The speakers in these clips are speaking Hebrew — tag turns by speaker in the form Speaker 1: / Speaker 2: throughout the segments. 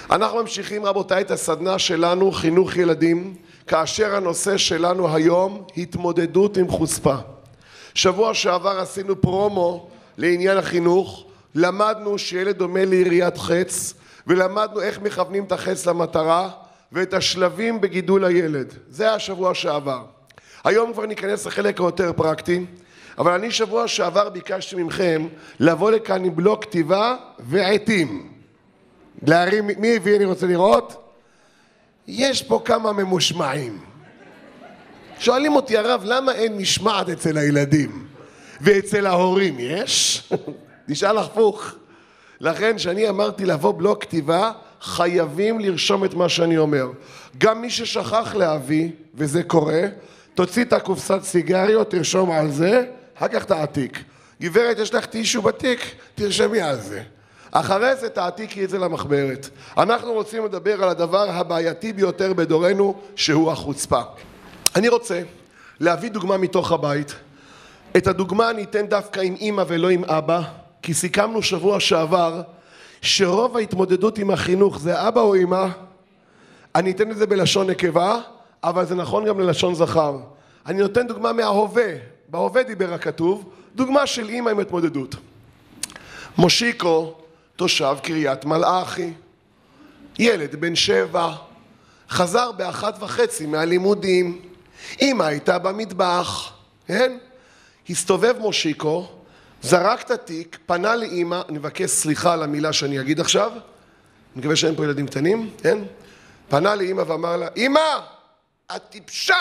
Speaker 1: אנחנו ממשיכים רבותיי את הסדנה שלנו חינוך ילדים, כאשר הנושא שלנו היום התמודדות עם חוצפה. שבוע שעבר עשינו פרומו לעניין החינוך, למדנו שילד דומה ליריית חץ, ולמדנו איך מכוונים את החץ למטרה ואת השלבים בגידול הילד. זה היה שבוע שעבר. היום כבר ניכנס לחלק היותר פרקטי, אבל אני שבוע שעבר ביקשתי ממכם לבוא לכאן עם בלוק כתיבה ועטים. להרים, מי הביא אני רוצה לראות? יש פה כמה ממושמעים. שואלים אותי הרב, למה אין משמעת אצל הילדים? ואצל ההורים יש? נשאל הפוך. לכן שאני אמרתי לבוא בלוק כתיבה, חייבים לרשום את מה שאני אומר. גם מי ששכח להביא, וזה קורה, תוציא את הקופסת סיגריות, תרשום על זה, אחר כך תעתיק. גברת, יש לך טישו בתיק? תרשמי על זה. אחרי זה תעתיקי את זה למחברת. אנחנו רוצים לדבר על הדבר הבעייתי ביותר בדורנו, שהוא החוצפה. אני רוצה להביא דוגמה מתוך הבית. את הדוגמה אני אתן דווקא עם אמא ולא עם אבא, כי סיכמנו שבוע שעבר שרוב ההתמודדות עם החינוך זה אבא או אמא. אני אתן את זה בלשון נקבה, אבל זה נכון גם ללשון זכר. אני נותן דוגמה מההווה, בהווה דיבר הכתוב, דוגמה של אמא עם התמודדות. מושיקו, תושב קריית מלאכי, ילד בן 7, חזר ב1:30 מהלימודים, אמא הייתה במטבח, כן? הסתובב מושיקו, זרק את התיק, פנה לאמא, אני מבקש סליחה על המילה שאני אגיד עכשיו, אני מקווה שאין פה ילדים קטנים, כן? פנה לאמא ואמר לה, אמא, את טיפשה!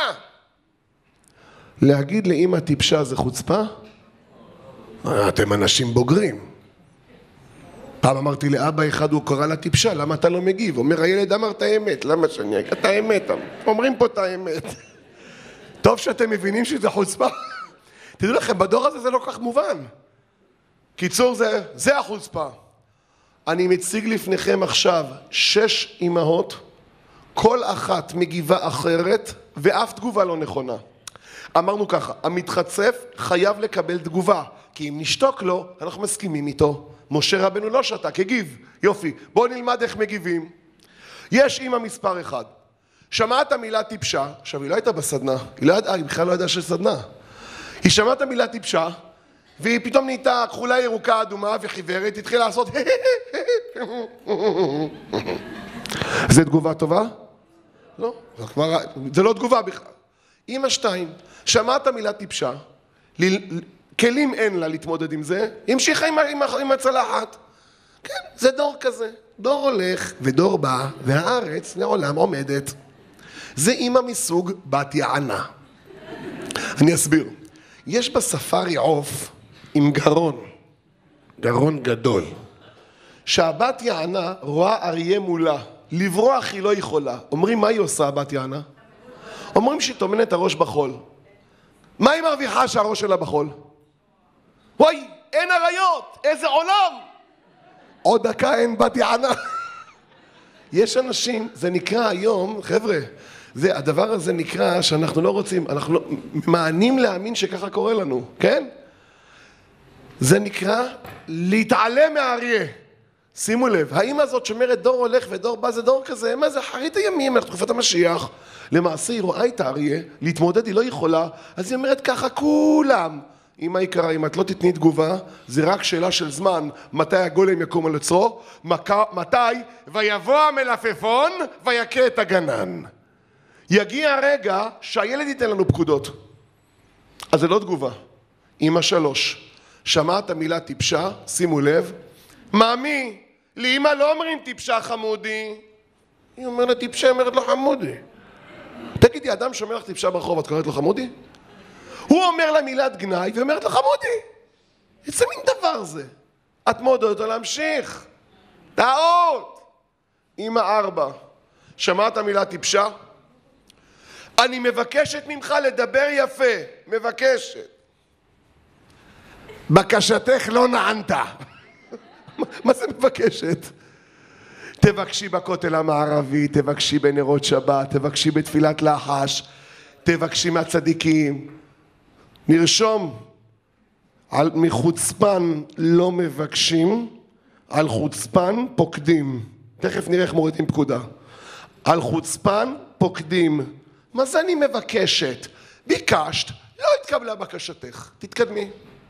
Speaker 1: להגיד לאמא טיפשה זה חוצפה? אתם אנשים בוגרים. פעם אמרתי לאבא אחד, הוא קורא לה טיפשה, למה אתה לא מגיב? אומר, הילד אמר את האמת, למה שאני אגיד את האמת? אומרים פה את האמת. טוב שאתם מבינים שזה חוצפה. תדעו לכם, בדור הזה זה לא כך מובן. קיצור, זה החוצפה. אני מציג לפניכם עכשיו 6 אמהות, כל אחת מגיבה אחרת, ואף תגובה לא נכונה. אמרנו ככה, המתחצף חייב לקבל תגובה, כי אם נשתוק לו, אנחנו מסכימים איתו. משה רבנו לא שתק, הגיב. יופי, בואו נלמד איך מגיבים. יש אמא מספר 1. שמעת המילה טיפשה, עכשיו היא לא הייתה בסדנה, היא בכלל לא ידעה של סדנה. היא שמעת המילה טיפשה, והיא פתאום נהייתה כחולה ירוקה אדומה וחיוורת, התחילה לעשות זה תגובה טובה? לא, זה לא תגובה בכלל. אמא 2, שמעת המילה טיפשה, כלים אין לה להתמודד עם זה, המשיכה עם הצלחת. כן, זה דור כזה, דור הולך ודור בא, והארץ לעולם עומדת. זה אמא מסוג בת יענה. אני אסביר. יש בספארי עוף עם גרון גדול, שהבת יענה רואה אריה מולה, לברוח היא לא יכולה. אומרים מה היא עושה הבת יענה? אומרים שהיא טומנת את הראש בחול. מה היא מרוויחה שהראש שלה בחול? וואי, אין אריות, איזה עולם! עוד דקה אין בת יענה. יש אנשים, זה נקרא היום, חבר'ה, הדבר הזה נקרא שאנחנו לא רוצים, אנחנו לא, מענים להאמין שככה קורה לנו, כן? זה נקרא להתעלם מהאריה. שימו לב, האמא הזאת שאומרת דור הולך ודור בא זה דור כזה, מה זה אחרית הימים, אנחנו תקופת המשיח. למעשה היא רואה את האריה, להתמודד היא לא יכולה, אז היא אומרת ככה כולם. אמא יקרה, אם את לא תתני תגובה, זה רק שאלה של זמן, מתי הגולם יקום על יוצרו, מתי ויבוא המלפפון ויקה את הגנן. יגיע הרגע שהילד ייתן לנו פקודות. אז זה לא תגובה. אמא 3, שמעת המילה טיפשה, שימו לב, מאמי, לאמא לא אומרים טיפשה חמודי. היא אומרת טיפשה, אומרת לו חמודי. תגידי, אדם שאומר לך טיפשה ברחוב, את קוראת לו חמודי? הוא אומר לה מילת גנאי ואומרת לו חמודי. איזה מין דבר זה? את מעודדת אותו להמשיך. טעות. אמא 4, שמעת המילה טיפשה? אני מבקשת ממך לדבר יפה. מבקשת. בקשתך לא נענתה. מה זה מבקשת? תבקשי בכותל המערבי, תבקשי בנרות שבת, תבקשי בתפילת לחש, תבקשי מהצדיקים. נרשום, מחוצפן לא מבקשים, על חוצפן פוקדים. תכף נראה איך מורידים פקודה. על חוצפן פוקדים. מה זה אני מבקשת? ביקשת, לא התקבלה בקשתך. תתקדמי.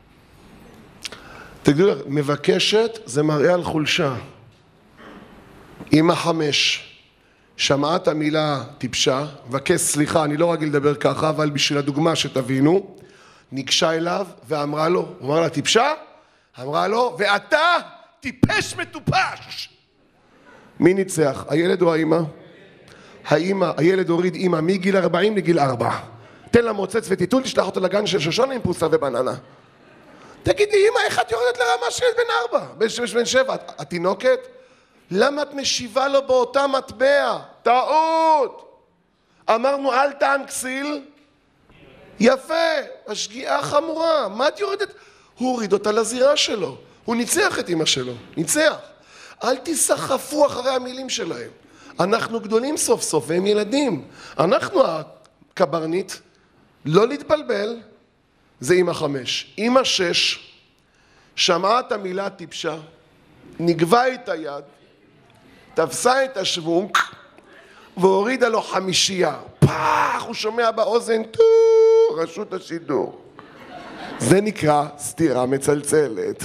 Speaker 1: תגידו לך, מבקשת זה מראה על חולשה. אמא 5, שמעת המילה טיפשה, מבקש סליחה, אני לא רגיל לדבר ככה, אבל בשביל הדוגמה שתבינו, ניגשה אליו ואמרה לו, הוא אמר לה טיפשה? אמרה לו, ואתה טיפש מטופש. מי ניצח? הילד או האמא? האמא, הילד הוריד אמא מגיל 40 לגיל 4. תן לה מוצץ וטיטול, תשלח אותו לגן של שושנה עם פרוסה ובננה. תגידי, אמא, איך את יורדת לרמה של בן 4? בן 7, התינוקת? למה את משיבה לו באותה מטבע? טעות! אמרנו אל טען כסיל? יפה, השגיאה חמורה. מה את יורדת? הוא הוריד אותה לזירה שלו. הוא ניצח את אמא שלו. ניצח. אל תסחפו אחרי המילים שלהם. אנחנו גדולים סוף סוף והם ילדים. אנחנו הקברנית, לא להתבלבל, זה אמא 5. אמא 6, שמעה את המילה טיפשה, נגבה את היד, תפסה את השוונק והורידה לו 5. פח, הוא שומע באוזן, רשות השידור. זה נקרא סתירה מצלצלת.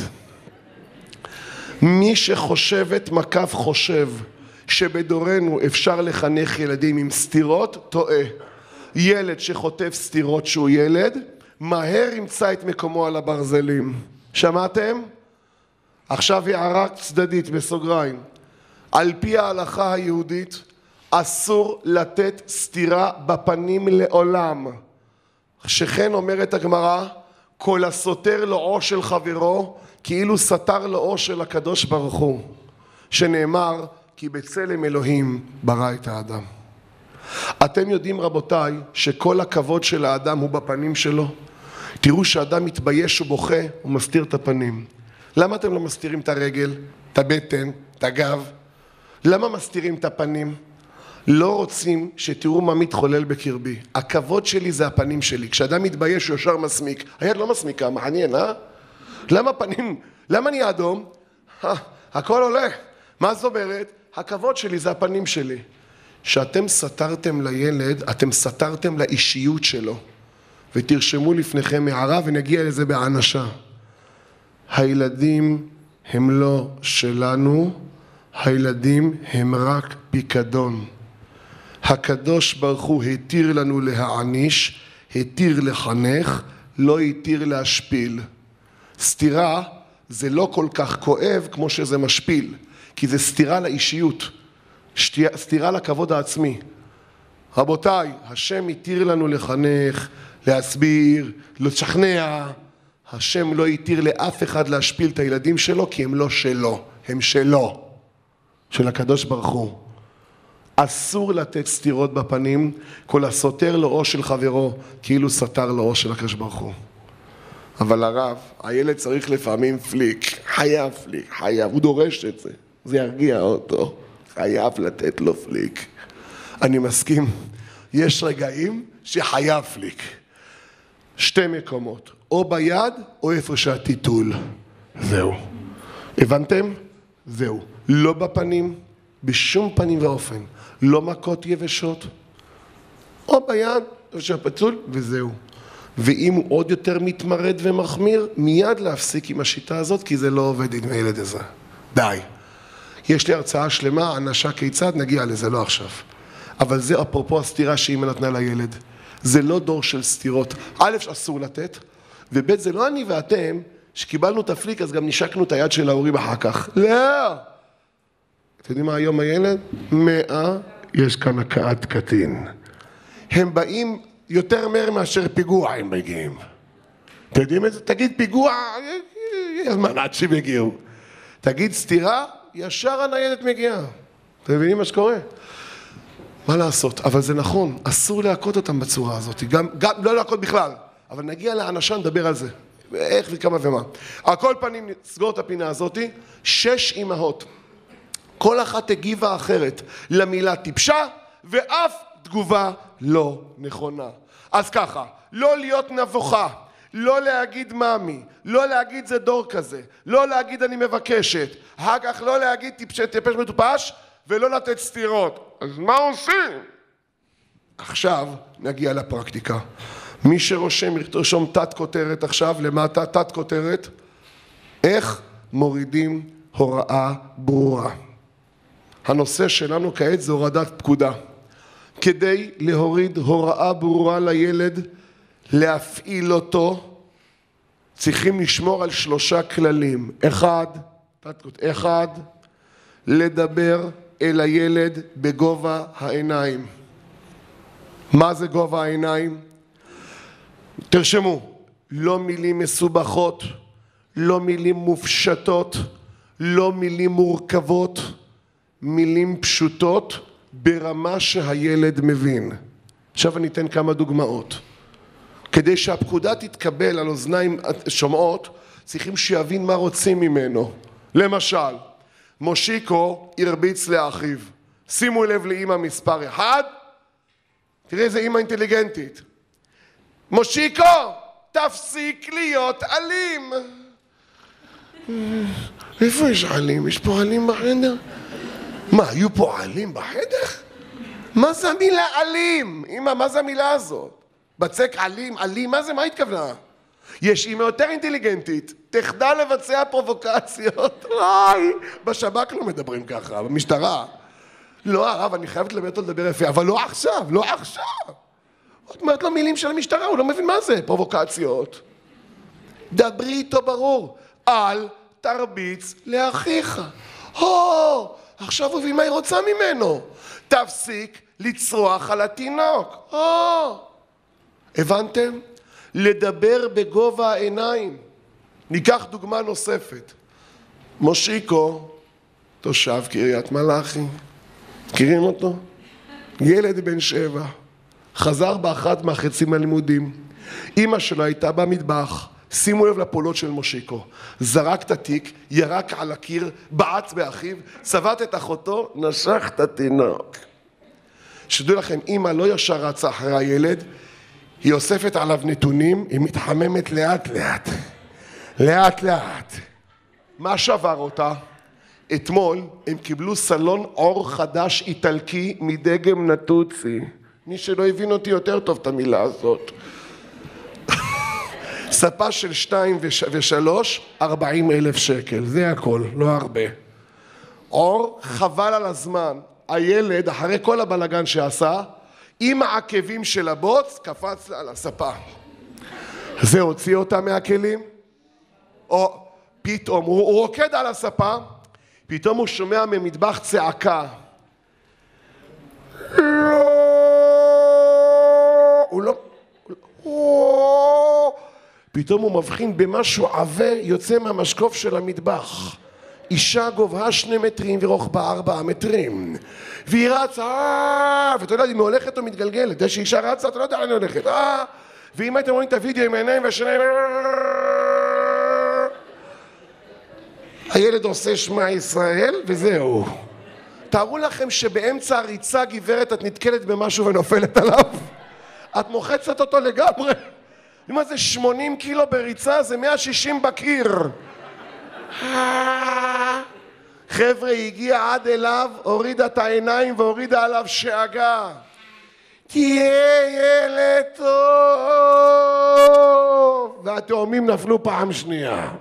Speaker 1: מי שחושבת מקף חושב שבדורנו אפשר לחנך ילדים עם סתירות, טועה. ילד שחוטף סתירות שהוא ילד, מהר ימצא את מקומו על הברזלים. שמעתם? עכשיו הערה צדדית בסוגריים. על פי ההלכה היהודית, אסור לתת סתירה בפנים לעולם. שכן אומרת הגמרא, כל הסותר לאו של חברו, כאילו סתר לאו של הקדוש ברוך הוא. שנאמר, כי בצלם אלוהים ברא את האדם. אתם יודעים רבותיי, שכל הכבוד של האדם הוא בפנים שלו? תראו שאדם מתבייש ובוכה, הוא מסתיר את הפנים. למה אתם לא מסתירים את הרגל, את הבטן, את הגב? למה מסתירים את הפנים? לא רוצים שתראו מה מתחולל בקרבי. הכבוד שלי זה הפנים שלי. כשאדם מתבייש הוא ישר מסמיק. היד לא מסמיקה, מעניין, למה פנים? למה אני אדום? הכל עולה. מה זאת אומרת? הכבוד שלי זה הפנים שלי. שאתם סתרתם לילד, אתם סתרתם לאישיות שלו. ותרשמו לפניכם הערה ונגיע לזה באנשה. הילדים הם לא שלנו, הילדים הם רק פיקדון. הקדוש ברוך הוא התיר לנו להעניש, התיר לחנך, לא התיר להשפיל. סתירה זה לא כל כך כואב כמו שזה משפיל, כי זה סתירה לאישיות, סתירה לכבוד העצמי. רבותיי, השם התיר לנו לחנך, להסביר, לשכנע. השם לא התיר לאף אחד להשפיל את הילדים שלו, כי הם לא שלו, הם שלו, של הקדוש ברוך הוא. אסור לתת סתירות בפנים, כל הסותר לאו של חברו, כאילו סתר לאו של הקדוש ברוך הוא. אבל הרב, הילד צריך לפעמים פליק, חייב פליק, חייב, הוא דורש את זה, זה ירגיע אותו, חייב לתת לו פליק. אני מסכים, יש רגעים שחייב פליק. 2 מקומות, או ביד או איפה שהטיטול. זהו. הבנתם? זהו. לא בפנים, בשום פנים ואופן. לא מכות יבשות, או ביד, או שהפיצול, וזהו. ואם הוא עוד יותר מתמרד ומחמיר, מיד להפסיק עם השיטה הזאת, כי זה לא עובד עם הילד הזה. די. יש לי הרצאה שלמה, אנשה כיצד, נגיע לזה, לא עכשיו. אבל זה אפרופו הסתירה שאמא נתנה לילד. זה לא דור של סתירות. א', אסור לתת, וב', זה לא אני ואתם, שקיבלנו את הפליק, אז גם נשקנו את היד של ההורים אחר כך. לא! אתם יודעים מה היום הילד? 100, יש כאן הקעת קטין. הם באים יותר מהר מאשר פיגוע הם מגיעים. אתם יודעים את זה? תגיד פיגוע, יש זמן עד שהם יגיעו. תגיד סתירה, ישר הניידת מגיעה. אתם מבינים מה שקורה? מה לעשות? אבל זה נכון, אסור להכות אותם בצורה הזאת. גם לא להכות בכלל, אבל נגיע לאנשה, נדבר על זה. איך וכמה ומה. על כל פנים, נסגור את הפינה הזאת. 6 אמהות. כל אחת הגיבה אחרת למילה טיפשה, ואף תגובה לא נכונה. אז ככה, לא להיות נבוכה, לא להגיד מאמי, לא להגיד זה דור כזה, לא להגיד אני מבקשת, אחר כך לא להגיד טיפש מטופש, ולא לתת סתירות. אז מה עושים? עכשיו נגיע לפרקטיקה. מי שרושם, ירשום תת כותרת עכשיו, למטה תת כותרת, איך מורידים הוראה ברורה. הנושא שלנו כעת זה הורדת פקודה. כדי להוריד הוראה ברורה לילד, להפעיל אותו, צריכים לשמור על 3 כללים. אחד, לדבר אל הילד בגובה העיניים. מה זה גובה העיניים? תרשמו, לא מילים מסובכות, לא מילים מופשטות, לא מילים מורכבות, מילים פשוטות ברמה שהילד מבין. עכשיו אני אתן כמה דוגמאות. כדי שהפקודה תתקבל על אוזניים שומעות, צריכים שיבין מה רוצים ממנו. למשל, מושיקו הרביץ לאחיו. שימו לב לאמא מספר 1, תראה איזה אמא אינטליגנטית. מושיקו, תפסיק להיות אלים. איפה יש עלים? יש פה עלים בחדר? מה, היו פה עלים בחדר? מה זה המילה אלים? אמא, מה זה המילה הזאת? בצק עלים, עלים, מה זה? מה התכוונה? יש אמא יותר אינטליגנטית, תחדל לבצע פרובוקציות. בשב"כ לא מדברים ככה, במשטרה. לא, הרב, אני חייבת ללמד אותו לדבר יפה, אבל לא עכשיו, לא עכשיו. עוד מעט לו מילים של המשטרה, הוא לא מבין מה זה, פרובוקציות. דברי איתו ברור, אל תרביץ לאחיך. עכשיו הוא מבין מה היא רוצה ממנו. תפסיק לצרוח על התינוק. הבנתם? לדבר בגובה העיניים. ניקח דוגמה נוספת. מושיקו, תושב קריית מלאכי. מכירים אותו? ילד בן 7. חזר באחת מהחצים הלימודים. אמא שלו הייתה במטבח. שימו לב לפעולות של מושיקו. זרק את התיק, ירק על הקיר, בעט באחיו, צבט את אחותו, נשך את התינוק. שתדעו לכם, אמא לא ישר רצה אחרי הילד, היא אוספת עליו נתונים, היא מתחממת לאט לאט. לאט לאט. מה שבר אותה? אתמול הם קיבלו סלון עור חדש איטלקי מדגם נטוצי. מי שלא הבין אותי יותר טוב את המילה הזאת. ספה של 2 ו3, 40,000 שקל. זה הכל, לא הרבה. עור חבל על הזמן. הילד, אחרי כל הבלגן שעשה, עם העקבים של הבוץ, קפץ על הספה. זה הוציא אותה מהכלים? או פתאום, הוא רוקד על הספה, פתאום הוא שומע ממטבח צעקה. לא! הוא לא... פתאום הוא מבחין במשהו עווה יוצא מהמשקוף של המטבח. אישה גובהה 2 מטרים ורוחבה 4 מטרים. והיא רצה, ואתה יודע, היא הולכת או מתגלגלת. יש אישה רצה, אתה לא יודע לאן היא הולכת. ואם הייתם רואים את הוידאו עם העיניים והשיניים... הילד עושה שמע ישראל, וזהו. תארו לכם שבאמצע הריצה גברת את נתקלת במשהו ונופלת עליו. את מוחצת אותו לגמרי. מה זה 80 קילו בריצה? זה 160 בקיר. חבר'ה, היא הגיעה עד אליו, הורידה את העיניים והורידה עליו שאגה. תהיה ילד טוב. והתאומים נפלו פעם שנייה.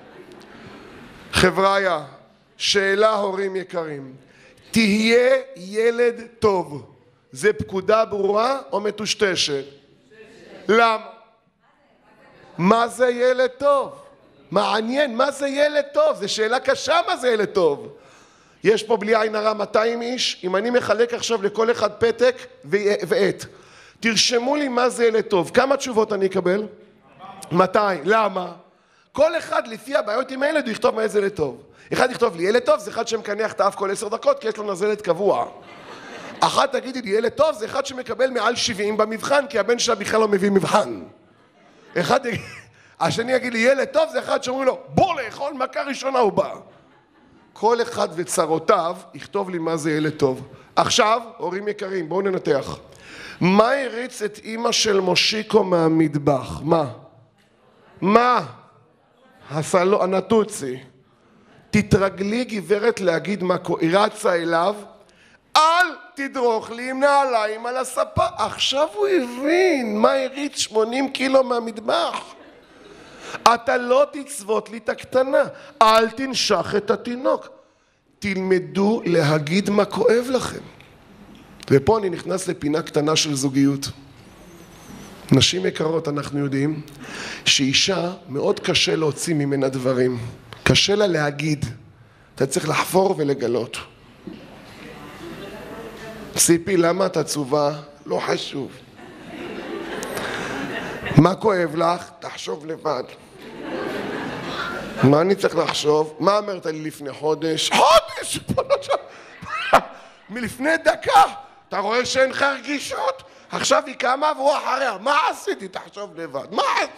Speaker 1: חבריה, שאלה הורים יקרים. תהיה ילד טוב. זה פקודה ברורה או מטושטשת? למה? מה זה ילד טוב? מעניין, מה זה ילד טוב? זו שאלה קשה, מה זה ילד טוב? יש פה בלי עין הרע 200 איש, אם אני מחלק עכשיו לכל אחד פתק ועט. תרשמו לי מה זה ילד טוב. כמה תשובות אני אקבל? 200. למה? כל אחד לפי הבעיות עם הילד הוא יכתוב מה זה ילד טוב. אחד יכתוב לי ילד טוב זה אחד שמקנח את האף כל 10 דקות כי יש לו נזלת קבוע. אחת תגידי לי ילד טוב זה אחד שמקבל מעל 70 במבחן כי הבן שלה בכלל לא מביא מבחן. השני יגיד לי ילד טוב זה אחד שאומרים לו בוא לאכול מכה ראשונה הוא בא. כל אחד וצרותיו יכתוב לי מה זה ילד טוב. עכשיו הורים יקרים בואו ננתח. מה הריץ את אמא של מושיקו מהמטבח? מה? הנטוצי. תתרגלי גברת להגיד מה היא רצה אליו תדרוך לי עם נעליים על הספה. עכשיו הוא הבין מה הריץ 80 קילו מהמטבח. אתה לא תצוות לי את הקטנה, אל תנשך את התינוק. תלמדו להגיד מה כואב לכם. ופה אני נכנס לפינה קטנה של זוגיות. נשים יקרות, אנחנו יודעים שאישה מאוד קשה להוציא ממנה דברים. קשה לה להגיד. אתה צריך לחפור ולגלות. ציפי, למה את עצובה? לא חשוב. מה כואב לך? תחשוב לבד. מה אני צריך לחשוב? מה אמרת לי לפני חודש? חודש! מלפני דקה. אתה רואה שאין לך רגישות? עכשיו היא קמה והוא אחריה. מה עשיתי? תחשוב לבד. מה עשיתי?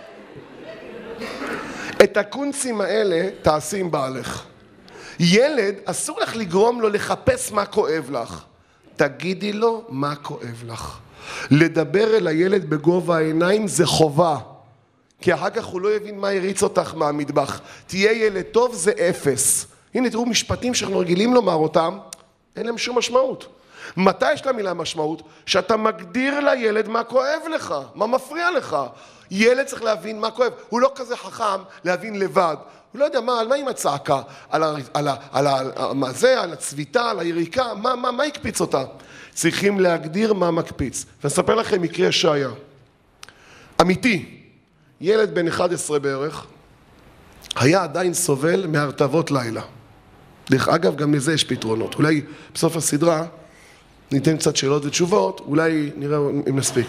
Speaker 1: את הקונצים האלה תעשי עם בעלך. ילד, אסור לך לגרום לו לחפש מה כואב לך. תגידי לו מה כואב לך. לדבר אל הילד בגובה העיניים זה חובה. כי אחר כך הוא לא יבין מה יריץ אותך מהמטבח. תהיה ילד טוב זה 0. הנה תראו משפטים שאנחנו רגילים לומר אותם, אין להם שום משמעות. מתי יש למילה משמעות? שאתה מגדיר לילד מה כואב לך, מה מפריע לך. ילד צריך להבין מה כואב. הוא לא כזה חכם להבין לבד. הוא לא יודע על מה עם הצעקה, על הצביטה, על היריקה, מה יקפיץ אותה? צריכים להגדיר מה מקפיץ. ואספר לכם מקרה שהיה. אמיתי, ילד בן 11 בערך, היה עדיין סובל מהרטבות לילה. דרך אגב, גם לזה יש פתרונות. אולי בסוף הסדרה ניתן קצת שאלות ותשובות, אולי נראה אם נספיק.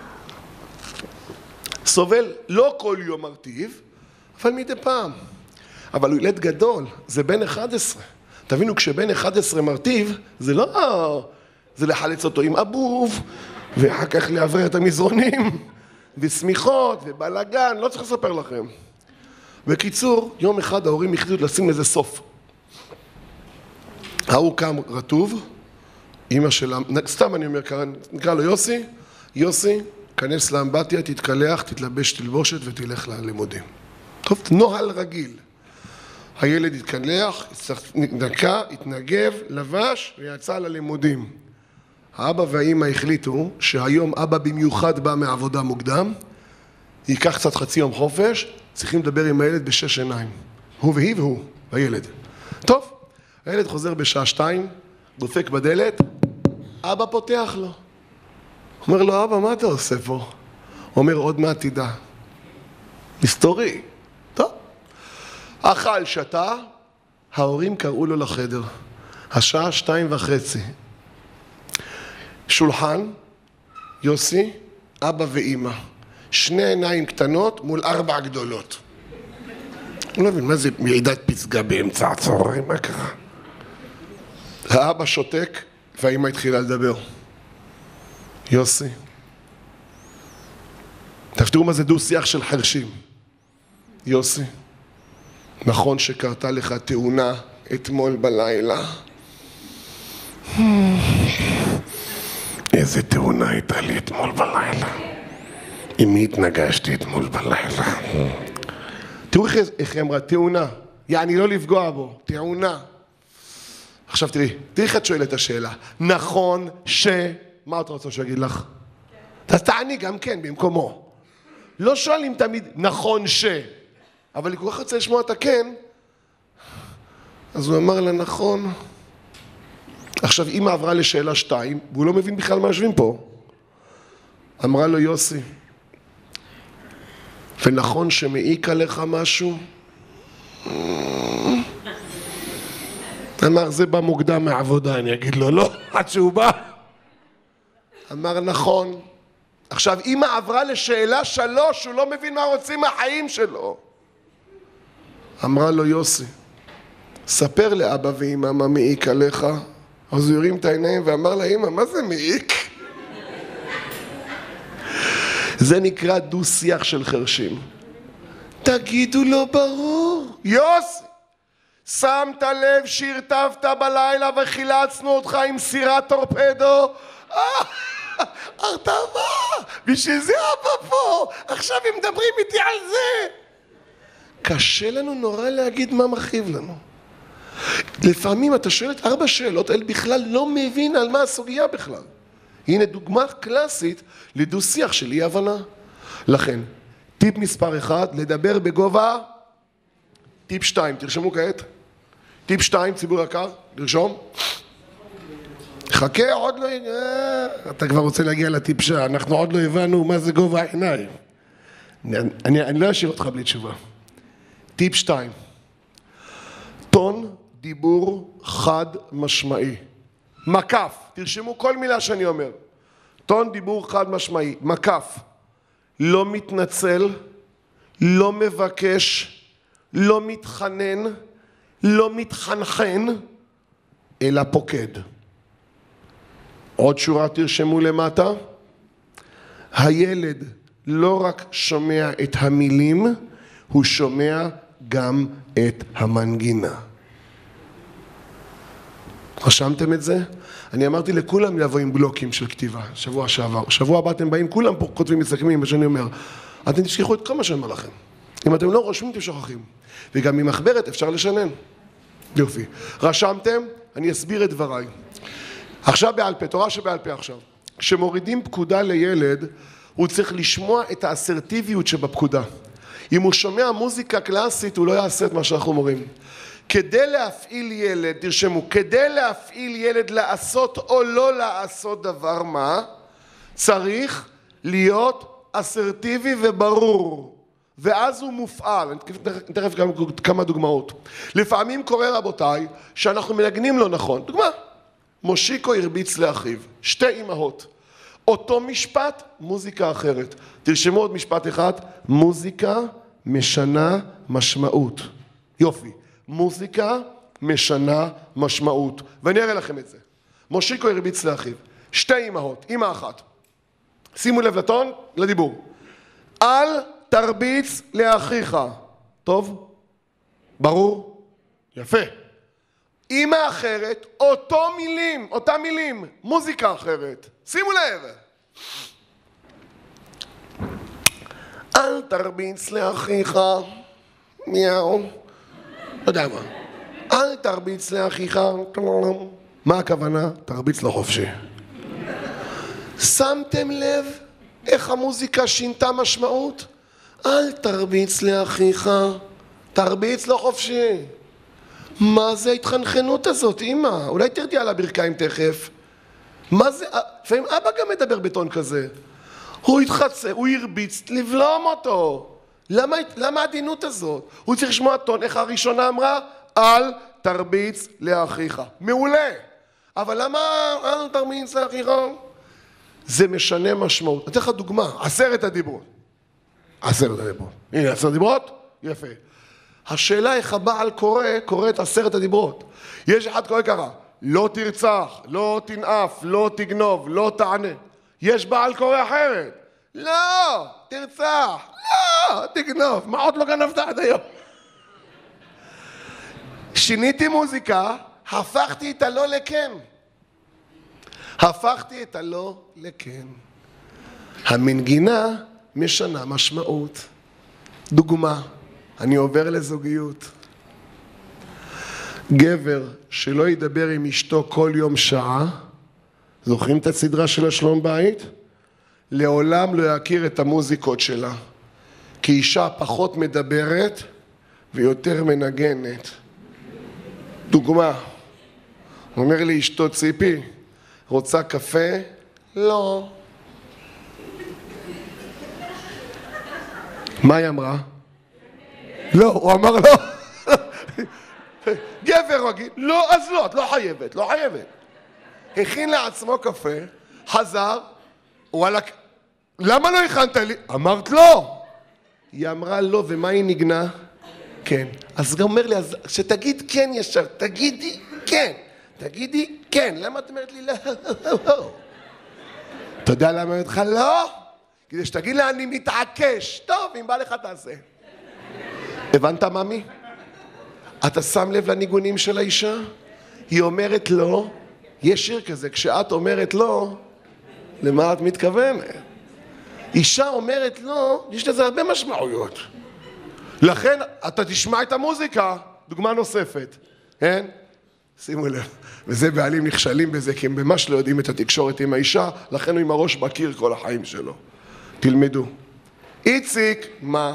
Speaker 1: סובל לא כל יום מרטיב, אבל מדי פעם. אבל הוא ילד גדול, זה בן 11. תבינו, כשבן 11 מרטיב, זה לא... זה לחלץ אותו עם אבוב, ואחר כך לעבר את המזרונים, וסמיכות, ובלגן, לא צריך לספר לכם. בקיצור, יום אחד ההורים החליטו לשים לזה סוף. ההוא קם רטוב, אמא שלה, סתם אני אומר, נקרא לו יוסי, יוסי, כנס לאמבטיה, תתקלח, תתלבש תלבושת ותלך ללימודים. טוב, נוהל רגיל. הילד התקלח, נקה, התנגב, לבש ויצא ללימודים. האבא והאמא החליטו שהיום אבא במיוחד בא מעבודה מוקדם, ייקח קצת חצי יום חופש, צריכים לדבר עם הילד בשש עיניים. הוא והיא והוא, הילד. טוב, הילד חוזר בשעה 2, דופק בדלת, אבא פותח לו. אומר לו, אבא, מה אתה עושה פה? אומר, עוד מעט תדע. היסטורי. טוב. אכל שתה, ההורים קראו לו לחדר. השעה 2:30. שולחן, יוסי, אבא ואמא. 2 עיניים קטנות מול 4 גדולות. אני לא מבין, מה זה מעידת פסגה באמצע הצהריים? מה קרה? האבא שותק והאמא התחילה לדבר. יוסי, תראו מה זה דו שיח של חרשים. יוסי, נכון שקרתה לך תאונה אתמול בלילה? איזה תאונה הייתה לי אתמול בלילה? עם מי התנגשתי אתמול בלילה? תראו איך היא אמרה, תאונה. יעני לא לפגוע בו, תאונה. עכשיו תראי איך את שואלת את השאלה. נכון ש... מה אתה רוצה שיגיד לך? אז תעני גם כן במקומו. לא שואלים תמיד נכון ש... אבל אני כל כך רוצה לשמוע את הכן. אז הוא אמר לה נכון. עכשיו אמא עברה לשאלה 2, והוא לא מבין בכלל מה יושבים פה. אמרה לו יוסי, ונכון שמעיק עליך משהו? אמר, זה בא מוקדם מהעבודה, אני אגיד לו, לא, עד שהוא בא. אמר, נכון. עכשיו, אמא עברה לשאלה 3, הוא לא מבין מה רוצים מהחיים שלו. אמרה לו, יוסי, ספר לאבא ואמא מה מעיק עליך. אז הוא הרים את העיניים ואמר לה, אמא, מה זה מעיק? זה נקרא דו שיח של חרשים. תגידו לו ברור. יוסי, שמת לב שהרטבת בלילה וחילצנו אותך עם סירת טורפדו? הרטבה, בשביל זה אבא פה, עכשיו הם מדברים איתי על זה. קשה לנו נורא להגיד מה מכאיב לנו. לפעמים אתה שואל את 4 שאלות, אל בכלל לא מבין על מה הסוגיה בכלל. הנה דוגמה קלאסית לדו-שיח של אי הבנה. לכן, טיפ מספר 1, לדבר בגובה. טיפ 2, תרשמו כעת. טיפ 2, ציבור יקר, תרשום. חכה, עוד לא... אתה כבר רוצה להגיע לטיפ אנחנו עוד לא הבנו מה זה גובה העיניים. אני לא אשאיר אותך בלי תשובה. טיפ 2, טון דיבור חד משמעי. מקף, תרשמו כל מילה שאני אומר. טון דיבור חד משמעי, מקף. לא מתנצל, לא מבקש, לא מתחנן, לא מתחנחן, אלא פוקד. עוד שורה תרשמו למטה. הילד לא רק שומע את המילים, הוא שומע גם את המנגינה. רשמתם את זה? אני אמרתי לכולם לבוא עם בלוקים של כתיבה, שבוע שעבר. שבוע הבא אתם באים, כולם פה כותבים מסכמים, מה שאני אומר. אתם תשכחו את כל מה שאני אומר לכם. אם אתם לא רושמים, אתם שוכחים. וגם ממחברת אפשר לשנן. יופי. רשמתם? אני אסביר את דבריי. עכשיו בעל פה, תורה שבעל פה עכשיו. כשמורידים פקודה לילד, הוא צריך לשמוע את האסרטיביות שבפקודה. אם הוא שומע מוזיקה קלאסית, הוא לא יעשה את מה שאנחנו מורים. כדי להפעיל ילד, תרשמו, כדי להפעיל ילד לעשות או לא לעשות דבר מה, צריך להיות אסרטיבי וברור. ואז הוא מופעל. אני תכף כמה דוגמאות. לפעמים קורה רבותיי, שאנחנו מנגנים לא נכון. דוגמה, מושיקו הרביץ לאחיו, 2 אמהות. אותו משפט, מוזיקה אחרת. תרשמו עוד משפט אחד, מוזיקה משנה משמעות. יופי. מוזיקה משנה משמעות. ואני אראה לכם את זה. מושיקו הרביץ לאחיו, 2 אמהות, אמא אחת. שימו לב לטון, לדיבור. אל תרביץ לאחיך. טוב? ברור? יפה. אמא אחרת, אותה מילים, מוזיקה אחרת. שימו לב. אל תרביץ לאחיך. מיהו. לא יודע מה. אל תרביץ לאחיך. מה הכוונה? תרביץ לו חופשי. שמתם לב איך המוזיקה שינתה משמעות? אל תרביץ לאחיך. תרביץ לו חופשי. מה זה ההתחנחנות הזאת, אמא? אולי תרדי על הברכיים תכף. מה זה? לפעמים אבא גם מדבר בטון כזה. הוא התחצה, הוא הרביץ לבלום אותו. למה העדינות הזאת? הוא צריך לשמוע טון, איך הראשונה אמרה? אל תרביץ לאחיך. מעולה. אבל למה אל תרביץ לאחיך? זה משנה משמעות. אתן לך דוגמה, 10 הדיברות. 10 הדיברות. הנה 10 דיברות? יפה. השאלה איך הבעל קורא את 10 הדיברות. יש אחד קורא ככה, לא תרצח, לא תנאף, לא תגנוב, לא תענה. יש בעל קורא אחרת. לא, תרצח, לא, תגנוב. מה עוד לא גנבת עד היום? שיניתי מוזיקה, הפכתי את הלא לכן. הפכתי את הלא לכן. המנגינה משנה משמעות. דוגמה, אני עובר לזוגיות. גבר שלא ידבר עם אשתו כל יום שעה, זוכרים את הסדרה של השלום בית? לעולם לא יכיר את המוזיקות שלה. כי אישה פחות מדברת ויותר מנגנת. דוגמה, אומר לי אשתו ציפי, רוצה קפה? לא. מה היא אמרה? לא, הוא אמר לא. גבר רגיל, לא, אז לא, את לא חייבת, לא חייבת. הכין לעצמו קפה, חזר, וואלה, למה לא הכנת לי? אמרת לא. היא אמרה לא, ומה היא נגנה? כן. אז גם אומר לי, אז שתגיד כן ישר, תגידי כן. תגידי כן. למה את אומרת לי לא? אתה יודע למה אומרת לך לא? כדי שתגיד לה אני מתעקש. טוב, אם בא לך תעשה. הבנת ממי? אתה שם לב לניגונים של האישה? היא אומרת לא. יש שיר כזה, כשאת אומרת לא, למה את מתכוונת? אישה אומרת לא, יש לזה הרבה משמעויות. לכן אתה תשמע את המוזיקה, דוגמה נוספת. כן? שימו לב. וזה בעלים נכשלים בזה, כי הם ממש לא יודעים את התקשורת עם האישה, לכן הוא עם הראש בקיר כל החיים שלו. תלמדו. איציק, מה?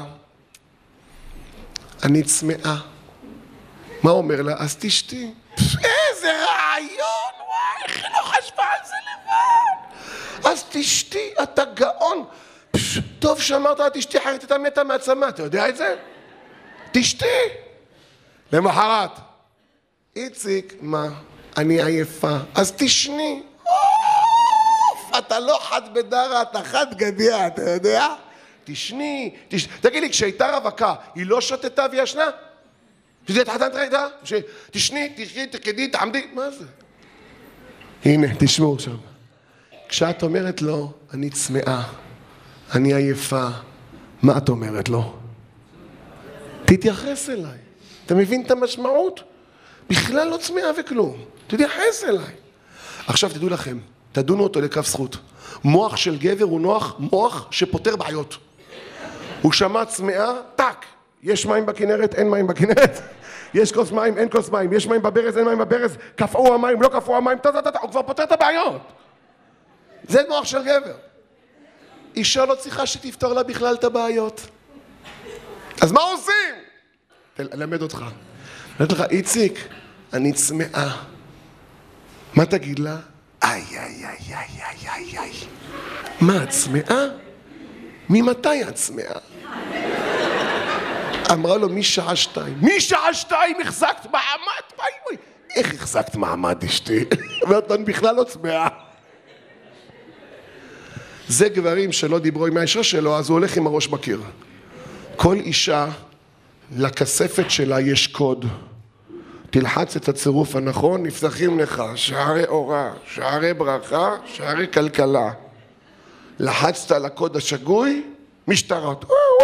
Speaker 1: אני צמאה. מה אומר לה? אז תשתי. איזה רעיון, וואי, איך היא לא חשבה על זה לבד. אז תשתי, אתה גאון. טוב שאמרת לה, תשתי, אחרת אתה מתה מעצמה, אתה יודע את זה? תשתי. למחרת. איציק, מה? אני עייפה. אז תשני. אתה לא חד בדרה, אתה חד גדיה, אתה יודע? תשני. תגיד לי, כשהייתה רווקה, היא לא שתתה וישנה? תשני, תרקדי, תעמדי, מה זה? הנה, תשמעו עכשיו. כשאת אומרת לו, אני צמאה, אני עייפה, מה את אומרת לו? תתייחס אליי. אתה מבין את המשמעות? בכלל לא צמאה וכלום. תתייחס אליי. עכשיו תדעו לכם, תדונו אותו לכף זכות. מוח של גבר הוא מוח שפותר בעיות. הוא שמע צמאה, טק. יש מים בכנרת, אין מים בכנרת. יש כוס מים, אין כוס מים. יש מים בברז, אין מים בברז. קפאו המים, לא קפאו המים. הוא כבר פותר את הבעיות. זה מוח של גבר. אישה לא צריכה שתפתור לה בכלל את הבעיות. אז מה עושים? תלמד אותך. אני לך, איציק, אני צמאה. מה תגיד לה? איי, איי, איי, איי, איי, איי, איי. מה, צמאה? ממתי את צמאה? אמרה לו, משעה 2. משעה 2 החזקת מעמד? איך החזקת מעמד, אשתי? ואתה בכלל לא צמאה. זה גברים שלא דיברו עם האישה שלו, אז הוא הולך עם הראש בקיר. כל אישה, לכספת שלה יש קוד. תלחץ את הצירוף הנכון, נפתחים לך שערי אורה, שערי ברכה, שערי כלכלה. לחצת על הקוד השגוי, משטרות.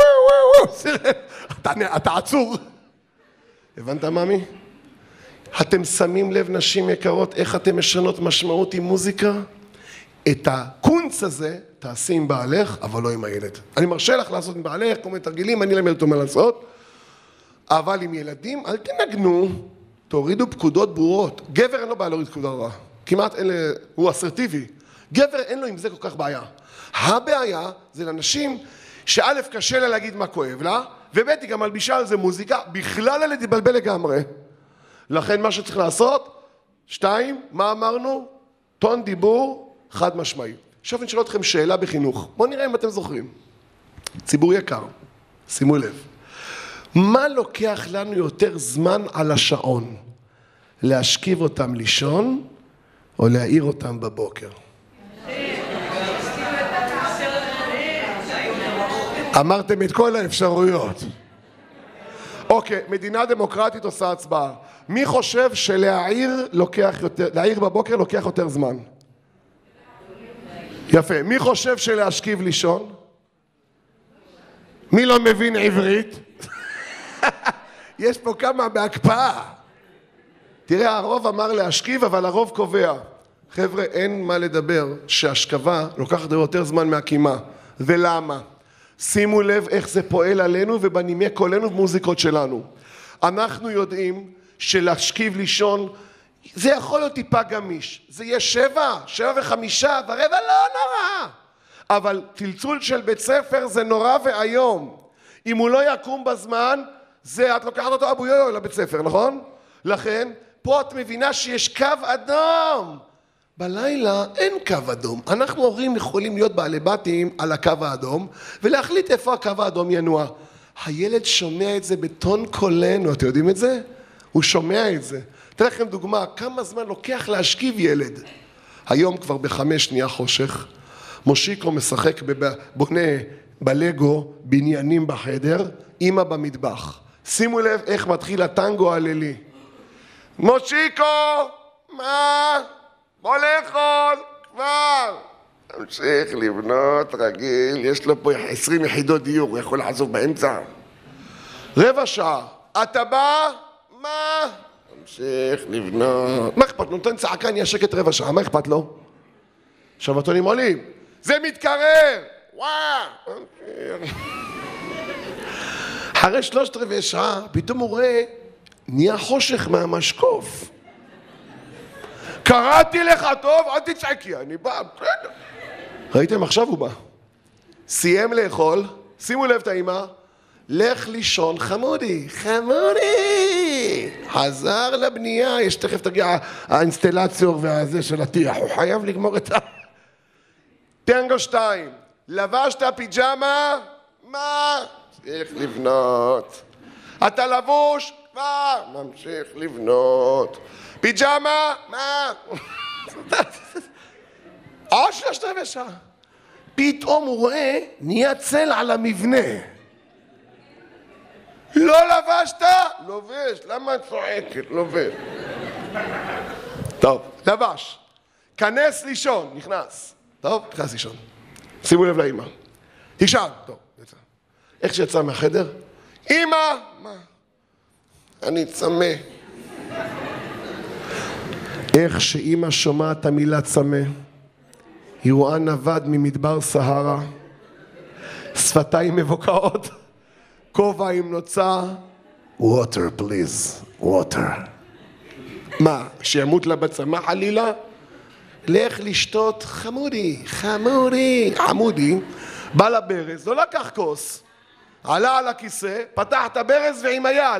Speaker 1: אתה עצור. הבנת, מאמי? אתם שמים לב, נשים יקרות, איך אתם משנות משמעות עם מוזיקה? את הקונץ הזה תעשי עם בעלך, אבל לא עם הילד. אני מרשה לך לעשות עם בעלך, כל מיני תרגילים, אני למד אותו מה לעשות. אבל עם ילדים, אל תנגנו, תורידו פקודות ברורות. גבר אין לו בעיה להוריד פקודה רעה. כמעט הוא אסרטיבי. גבר אין לו עם זה כל כך בעיה. הבעיה זה לאנשים שא' קשה לה להגיד מה כואב לה, וב' היא גם מלבישה על זה מוזיקה, בכלל אלה תתבלבל לגמרי. לכן מה שצריך לעשות, 2, מה אמרנו? טון דיבור חד משמעי. עכשיו אני שואל אתכם שאלה בחינוך. בואו נראה אם אתם זוכרים. ציבור יקר, שימו לב. מה לוקח לנו יותר זמן על השעון? להשכיב אותם לישון או להעיר אותם בבוקר? אמרתם את כל האפשרויות. אוקיי, מדינה דמוקרטית עושה הצבעה. מי חושב שלהעיר בבוקר לוקח יותר זמן? יפה. מי חושב שלהשכיב לישון? מי לא מבין עברית? יש פה כמה בהקפאה. תראה, הרוב אמר להשכיב, אבל הרוב קובע. חבר'ה, אין מה לדבר שהשכבה לוקחת יותר זמן מהקימה. ולמה? שימו לב איך זה פועל עלינו ובנימי קולנו ומוזיקות שלנו. אנחנו יודעים שלהשכיב לישון, זה יכול להיות טיפה גמיש. זה יהיה 7, 7:05, ורבע לא נורא. אבל צלצול של בית ספר זה נורא והיום. אם הוא לא יקום בזמן, את לוקחת אותו אבו יו לבית ספר, נכון? לכן, פה את מבינה שיש קו אדום. בלילה אין קו אדום. אנחנו הורים יכולים להיות בעלי בתים על הקו האדום, ולהחליט איפה הקו האדום ינוע. הילד שומע את זה בטון קולנו, אתם יודעים את זה? הוא שומע את זה. אתן לכם דוגמה, כמה זמן לוקח להשכיב ילד? היום כבר ב5 נהיה חושך. מושיקו משחק בונה בלגו בניינים בחדר, אמא במטבח. שימו לב איך מתחיל הטנגו הלילי. מושיקו! מה? בוא לאכול! כבר! תמשיך לבנות רגיל, יש לו פה 20 יחידות דיור, הוא יכול לעזוב באמצע. רבע שעה, אתה בא? מה? תמשיך לבנות. מה אכפת? נותן צעקה, נהיה שקט רבע שעה, מה אכפת לו? שבתונים עולים. זה מתקרר! וואו! אחרי 3/4 שעה, פתאום הוא רואה נהיה חושך מהמשקוף. קראתי לך טוב, אל תצעקי, אני בא, בסדר. ראיתם? עכשיו הוא בא. סיים לאכול, שימו לב את האמא, לך לישון חמודי, חמודי. חזר לבנייה, יש תכף תגיע האינסטלציות והזה של הטיח, הוא חייב לגמור את ה... טנגו 2, לבשת פיג'מה? מה? ממשיך לבנות. אתה לבוש? מה? ממשיך לבנות. פיג'מה? מה? עוד 3/4 שעה. פתאום הוא רואה, נהיה צל על המבנה. לא לבשת? לובש. למה את צועקת? לובש. טוב, לבש. כנס לישון, נכנס. טוב, נכנס לישון. שימו לב לאמא. תישן. טוב, יצא. איך שיצא מהחדר? אמא! מה? אני צמא. איך שאמא שומעת את המילה צמא, היא רואה נווד ממדבר סהרה, שפתיים מבוקעות, כובע עם נוצה, water please, water. מה, שימות לה בצמא חלילה? לך לשתות חמודי, חמודי, חמודי. בא לברז, לא לקח כוס, עלה על הכיסא, פתח את הברז ועם היד.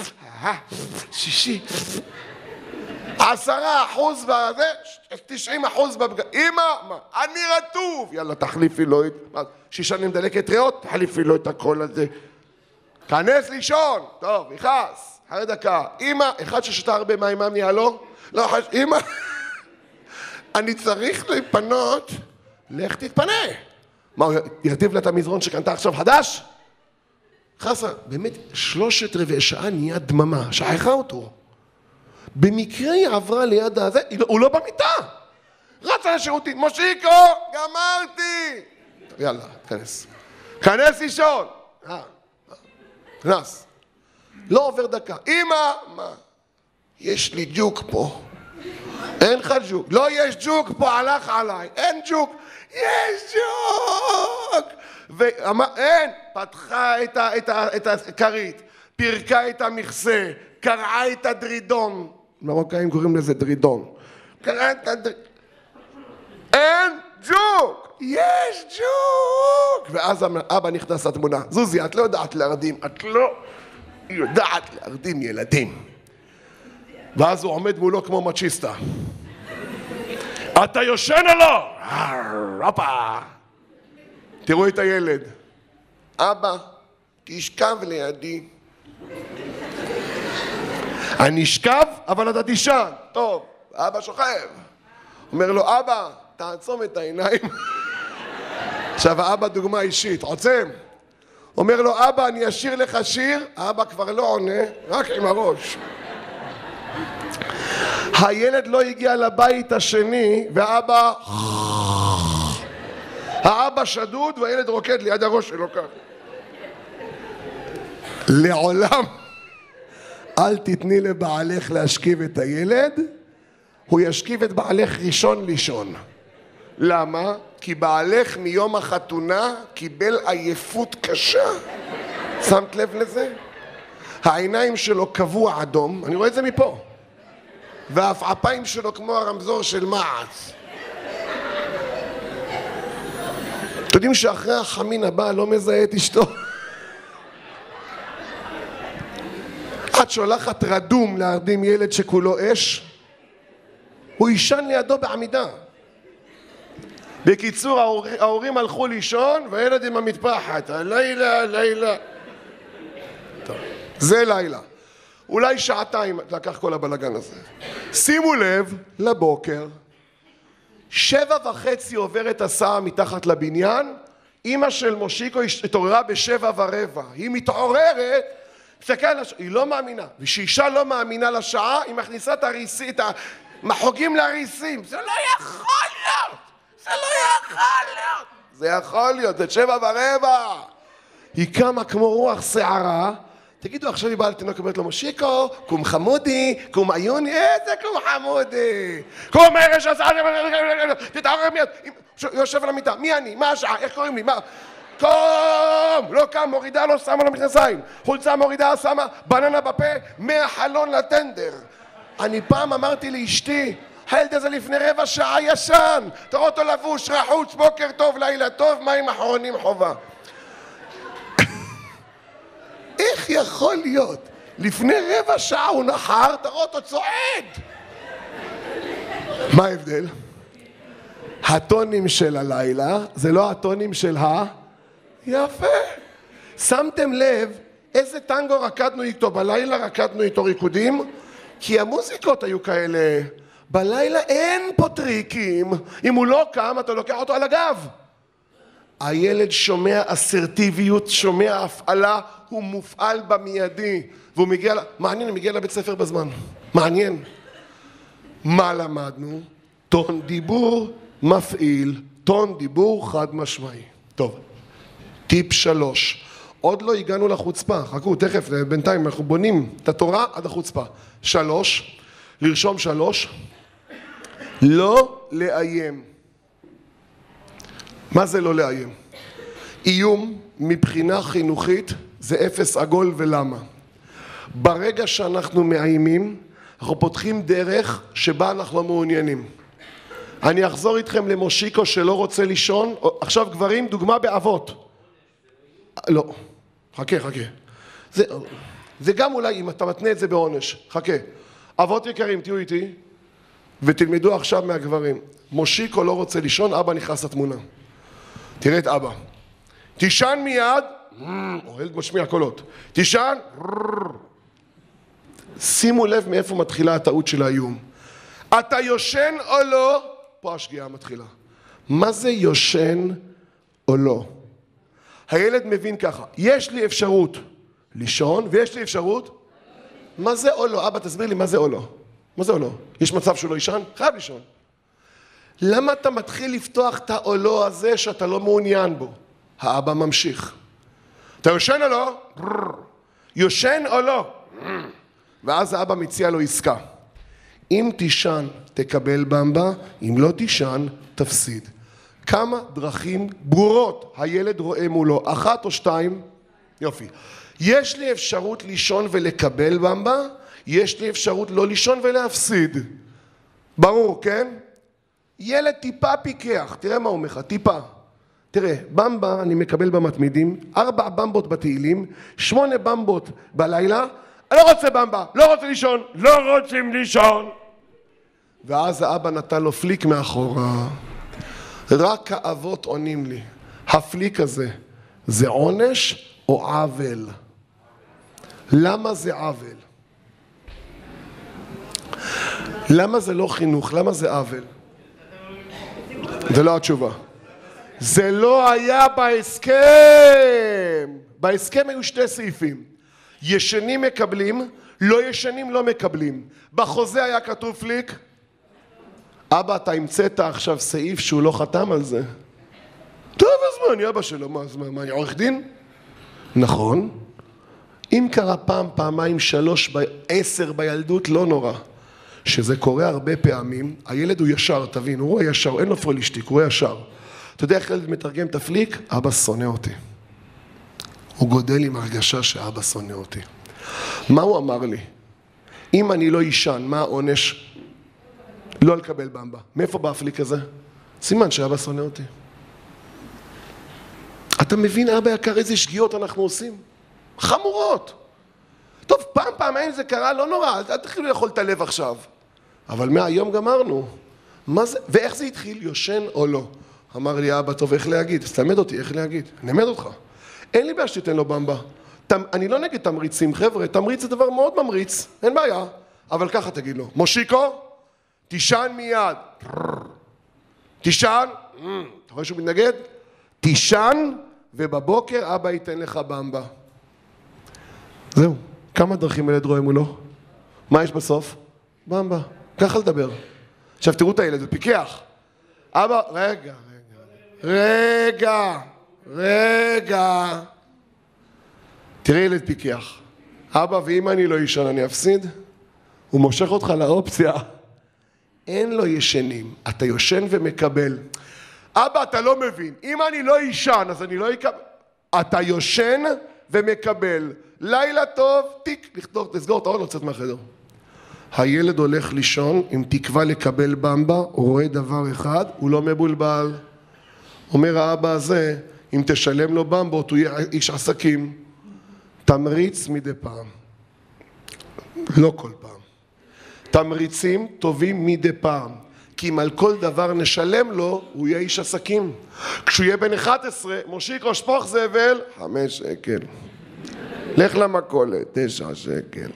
Speaker 1: 10% בזה, 90% בבגד. אמא, מה? אני רטוב. יאללה, תחליפי לו את... 6 שנים דלקת ריאות, תחליפי לו את הכל הזה. כנס לישון. טוב, נכנס. אחרי דקה. אמא, אחד ששתה הרבה מים, מה נהיה לו? לא, אמא, אני צריך להיפנות. לך תתפנה. מה, ירטיב לה את המזרון שקנתה עכשיו חדש? חסה, באמת 3/4 שעה נהיה דממה, שכחה אותו. במקרה היא עברה ליד הזה, הוא לא במיטה. רצה לשירותים, מושיקו, גמרתי. יאללה, כנס. כנס לישון. כנס. לא עובר דקה. אמא, מה? יש לי ג'וק פה. אין לך ג'וק. לא, יש ג'וק פה, הלך עליי. אין ג'וק. יש ג'וק. אין. פתחה את הכרית, פירקה את המכסה, קרעה את הדרידון. מרוקאים קוראים לזה דרידון. קרעה את הדרידון. אין ג'וק! יש ג'וק! ואז אבא נכנס לתמונה. זוזי, את לא יודעת להרדים. את לא יודעת להרדים ילדים. ואז הוא עומד מולו כמו מצ'יסטה. אתה יושן או לא? הופה! תראו את הילד. אבא, תשכב לידי. אני אשכב, אבל אתה תישן. טוב, אבא שוכב. אומר לו, אבא, תעצום את העיניים. עכשיו, האבא דוגמה אישית, עוצם. אומר לו, אבא, אני אשיר לך שיר. האבא כבר לא עונה, רק עם הראש. הילד לא הגיע לבית השני, והאבא... האבא שדוד והילד רוקד ליד הראש שלו כאן. לעולם אל תתני לבעלך להשכיב את הילד, הוא ישכיב את בעלך ראשון לישון. למה? כי בעלך מיום החתונה קיבל עייפות קשה. שמת לב לזה? העיניים שלו קבוע אדום, אני רואה את זה מפה. והאפיים שלו כמו הרמזור של מעץ. אתם יודעים שאחרי החמין הבא לא מזהה את אשתו? את שולחת רדום להרדים ילד שכולו אש, הוא ישן לידו בעמידה. בקיצור, ההורים הלכו לישון והילד עם המטפחת. הלילה, לילה. טוב, זה לילה. אולי 2 שעות לקח כל הבלגן הזה. שימו לב, לבוקר, 7:30 עוברת הסעה מתחת לבניין, אמא של מושיקו התעוררה ב7:15. היא מתעוררת, היא לא מאמינה. ושאישה לא מאמינה לשעה, היא מכניסה את המחוגים להריסים. זה לא יכול להיות! זה לא יכול להיות! זה יכול להיות, זה 7:15. היא קמה כמו רוח שערה. תגידו, עכשיו היא באה לתינוק אומרת לו, מושיקו, קום חמודי, קום עיוני, איזה קום חמודי? קום מהרש הסעה, תתעורר מיד. יושב על המיטה, מי אני? מה השעה? איך קוראים לי? מה? קום! לא קם, מורידה לו, שמה לו מכנסיים. חולצה מורידה, שמה בננה בפה, מהחלון לטנדר. אני פעם אמרתי לאשתי, הילד הזה לפני רבע שעה ישן, תראו אותו לבוש, רחוץ, בוקר טוב, לילה טוב, מים אחרונים חובה. איך יכול להיות? לפני רבע שעה הוא נחר, תראו אותו צועד. מה ההבדל? הטונים של הלילה זה לא הטונים של יפה. שמתם לב איזה טנגו רקדנו איתו בלילה, רקדנו איתו ריקודים? כי המוזיקות היו כאלה. בלילה אין פה טריקים. אם הוא לא קם, אתה לוקח אותו על הגב. הילד שומע אסרטיביות, שומע הפעלה, הוא מופעל במיידי. והוא מגיע, מעניין, הוא מגיע לבית ספר בזמן. מעניין. מה למדנו? טון דיבור מפעיל, טון דיבור חד משמעי. טוב, טיפ 3. עוד לא הגענו לחוצפה, חכו, תכף, בינתיים אנחנו בונים את התורה עד החוצפה. 3, לרשום 3, לא לאיים. מה זה לא לאיים? איום מבחינה חינוכית זה 0 עגול ולמה. ברגע שאנחנו מאיימים, אנחנו פותחים דרך שבה אנחנו לא מעוניינים. אני אחזור איתכם למושיקו שלא רוצה לישון. עכשיו גברים, דוגמה באבות. לא, חכה. זה גם אולי אם אתה מתנה את זה בעונש. חכה. אבות יקרים, תהיו איתי ותלמדו עכשיו מהגברים. מושיקו לא רוצה לישון, אבא נכנס לתמונה. תראה את אבא. תישן מיד, או ילד משמיע קולות. תישן, שימו לב מאיפה מתחילה הטעות של האיום. אתה יושן או לא? פה השגיאה מתחילה. מה זה יושן או לא? הילד מבין ככה, יש לי אפשרות לישון ויש לי אפשרות? מה זה או לא? אבא תסביר לי מה זה או לא. מה זה או לא? יש מצב שהוא לא ישן? חייב לישון. למה אתה מתחיל לפתוח את האו לא הזה שאתה לא מעוניין בו? האבא ממשיך. אתה יושן או לא? יושן או לא? ואז האבא מציע לו עסקה. אם תישן תקבל במבה, אם לא תישן תפסיד. כמה דרכים ברורות הילד רואה מולו, 1 או 2? יופי. יש לי אפשרות לישון ולקבל במבה, יש לי אפשרות לא לישון ולהפסיד. ברור, כן? ילד טיפה פיקח, תראה מה הוא אומר לך, טיפה. תראה, במבה אני מקבל במתמידים, 4 במבות בתהילים, 8 במבות בלילה, אני לא רוצה במבה, לא רוצה לישון, לא רוצים לישון. ואז האבא נתן לו פליק מאחורה. רק האבות עונים לי, הפליק הזה, זה עונש או עוול? למה זה עוול? למה זה לא חינוך? למה זה עוול? זה לא התשובה. זה לא היה בהסכם. בהסכם היו 2 סעיפים. ישנים מקבלים, לא ישנים לא מקבלים. בחוזה היה כתוב פליק. אבא, אתה המצאת עכשיו סעיף שהוא לא חתם על זה. טוב, אז מה, אני אבא שלו, מה, אני עורך דין? נכון. אם קרה פעם, פעמיים, 3, 10 בילדות, לא נורא. שזה קורה הרבה פעמים, הילד הוא ישר, תבין, הוא רואה ישר, אין לו פרלישטיק, הוא רואה ישר. אתה יודע איך ילד מתרגם את הפליק? אבא שונא אותי. הוא גודל עם הרגשה שאבא שונא אותי. מה הוא אמר לי? אם אני לא אישן, מה העונש? לא לקבל במבה. מאיפה בא הפליק הזה? סימן שאבא שונא אותי. אתה מבין, אבא יקר, איזה שגיאות אנחנו עושים? חמורות. טוב, פעמיים זה קרה, לא נורא, אל תתחילו לאכול את הלב עכשיו. אבל מהיום גמרנו. מה זה? ואיך זה התחיל? יושן או לא? אמר לי, אבא, טוב, איך להגיד? אז תלמד אותי, איך להגיד? אני אלמד אותך. אין לי בעיה שתיתן לו במבה. אני לא נגד תמריצים, חבר'ה, תמריץ זה דבר מאוד ממריץ, אין בעיה. אבל ככה תגיד לו, מושיקו, תישן מיד. תישן, אתה רואה שהוא מתנגד? תישן, ובבוקר אבא ייתן לך במבה. זהו, כמה דרכים ילד רואה מולו? מה יש בסוף? במבה, ככה לדבר. עכשיו תראו את הילד, הוא פיקח. אבא, רגע. תראה ילד פיקח. אבא, ואם אני לא ישן אני אפסיד? הוא מושך אותך לאופציה. אין לו ישנים, אתה יושן ומקבל. אבא, אתה לא מבין, אם אני לא ישן אז אני לא יקבל. אתה יושן ומקבל. לילה טוב, תיק, לסגור את האור, לצאת מהחדר. הילד הולך לישון עם תקווה לקבל במבה, הוא רואה דבר אחד, הוא לא מבולבל. אומר האבא הזה, אם תשלם לו במבות, הוא יהיה איש עסקים. תמריץ מדי פעם. לא כל פעם. תמריצים טובים מדי פעם. כי אם על כל דבר נשלם לו, הוא יהיה איש עסקים. כשהוא יהיה בן 11, מושיקו, שפוך זבל, 5 שקל. לך למכולת, 9 שקל.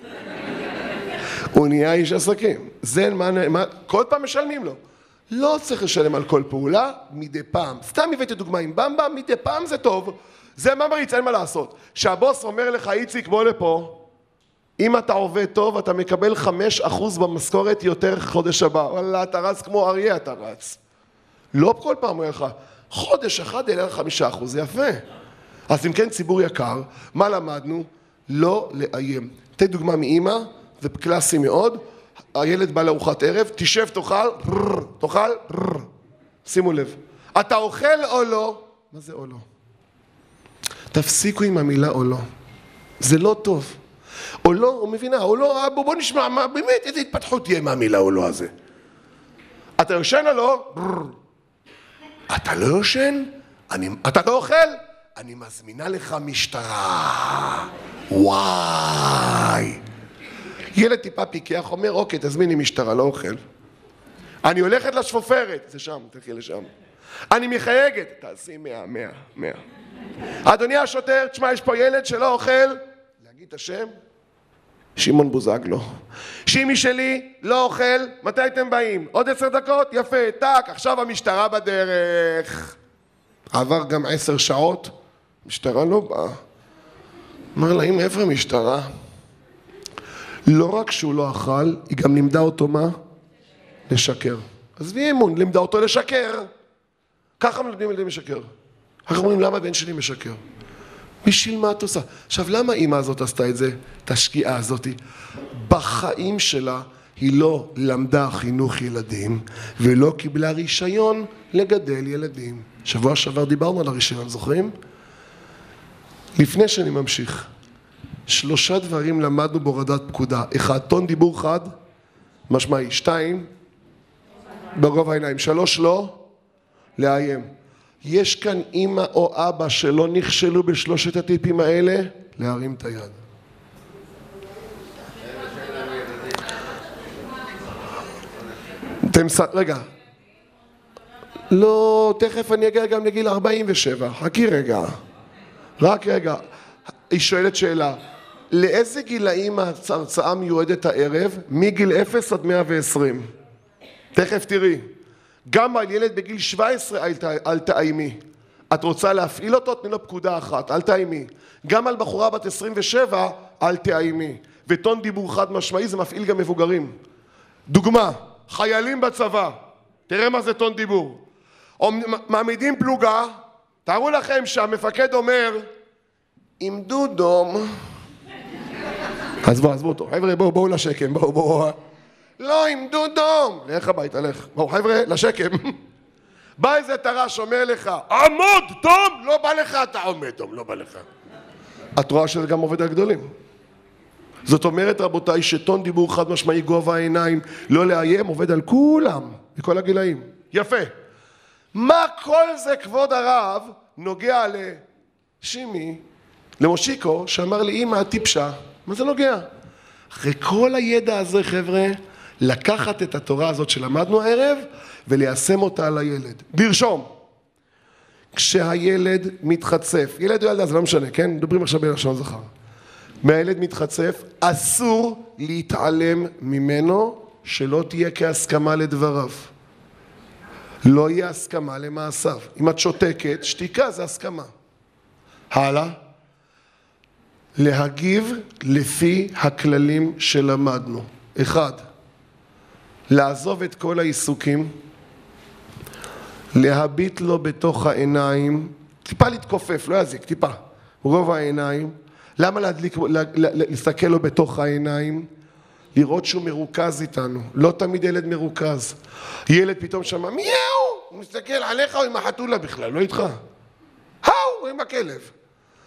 Speaker 1: הוא נהיה איש עסקים. זה כל פעם משלמים לו. לא צריך לשלם על כל פעולה, מדי פעם. סתם הבאתי דוגמה עם במבה, מדי פעם זה טוב. זה ממריץ, אין מה לעשות. שהבוס אומר לך, איציק, בוא לפה. אם אתה עובד טוב, אתה מקבל 5% במשכורת יותר חודש הבא. וואלה, אתה רץ כמו אריה, אתה רץ. לא כל פעם אומר לך, חודש אחד יהיה לך 5%, זה יפה. אז אם כן, ציבור יקר, מה למדנו? לא לאיים. תן דוגמה מאמא, זה קלאסי מאוד. הילד בא לארוחת ערב, תשב, תאכל, שימו לב. אתה אוכל או לא? מה זה או לא? תפסיקו עם המילה או לא. זה לא טוב. או לא, הוא מבינה, או לא, בוא נשמע, מה, באמת, איזה התפתחות תהיה מהמילה או לא הזה. אתה יושן או לא? אתה לא יושן? אתה לא אוכל? אני מזמינה לך משטרה. וואי. ילד טיפה פיקח, אומר, אוקיי, תזמיני משטרה, לא אוכל. אני הולכת לשפופרת, זה שם, תלכי לשם. אני מחייגת, תעשי 100. אדוני השוטר, תשמע, יש פה ילד שלא אוכל, להגיד את השם? שמעון בוזגלו. שימי שלי, לא אוכל, מתי אתם באים? עוד 10 דקות? יפה, טק, עכשיו המשטרה בדרך. עבר גם 10 שעות, משטרה לא באה. אמר לה, אם איפה המשטרה? לא רק שהוא לא אכל, היא גם לימדה אותו מה? לשקר. עזבי אמון, לימדה אותו לשקר. ככה מלמדים ילדים לשקר. אנחנו אומרים, למה הבן שלי משקר? בשביל מה את עושה? עכשיו, למה האמא הזאת עשתה את זה? את השקיעה הזאת? בחיים שלה היא לא למדה חינוך ילדים, ולא קיבלה רישיון לגדל ילדים. שבוע שעבר דיברנו על הרישיון, זוכרים? לפני שאני ממשיך, 3 דברים למדנו בהורדת פקודה. 1, טון דיבור חד, משמעי. 2, בגובה העיניים. 3, לא לאיים. יש כאן אמא או אבא שלא נכשלו ב3 הטיפים האלה? להרים את היד. רגע. לא, תכף אני אגיע גם לגיל 47. חכי רגע. רק רגע. היא שואלת שאלה. לאיזה גילאים ההרצאה מיועדת הערב? מגיל 0 עד 120. תכף תראי. גם על ילד בגיל 17 אל תאיימי. את רוצה להפעיל אותו? תני לו פקודה אחת, אל תאיימי. גם על בחורה בת 27 אל תאיימי. וטון דיבור חד משמעי זה מפעיל גם מבוגרים. דוגמה, חיילים בצבא. תראה מה זה טון דיבור. מעמידים פלוגה, תארו לכם שהמפקד אומר, עמדו דום. עזבו אותו. חבר'ה, בואו לשקם, בואו. לא, עמדו דום. לך הביתה, לך. בואו, חבר'ה, לשקם. בא איזה תר"ש, אומר לך, עמוד דום! לא בא לך, אתה עומד דום, לא בא לך. את רואה שזה גם עובד על גדולים. זאת אומרת, רבותיי, שטון דיבור חד משמעי, גובה העיניים, לא לאיים, עובד על כולם, בכל הגילאים. יפה. מה כל זה, כבוד הרב, נוגע לשימי, למושיקו, שאמר לי, אמא, טיפשה. מה זה נוגע? אחרי כל הידע הזה, חבר'ה, לקחת את התורה הזאת שלמדנו הערב, וליישם אותה על הילד. לרשום. כשהילד מתחצף, ילד או ילדה, זה לא משנה, כן? מדברים עכשיו בלשון זכר. מהילד מתחצף, אסור להתעלם ממנו, שלא תהיה כהסכמה לדבריו. לא יהיה הסכמה למעשיו. אם את שותקת, שתיקה זה הסכמה. הלאה. להגיב לפי הכללים שלמדנו. 1. לעזוב את כל העיסוקים, להביט לו בתוך העיניים, טיפה להתכופף, לא יזיק, טיפה, רוב העיניים. למה להסתכל לו בתוך העיניים? לראות שהוא מרוכז איתנו. לא תמיד ילד מרוכז. ילד פתאום שמה, מיהו! הוא מסתכל עליך או עם החתולה בכלל, לא איתך. הוא עם הכלב.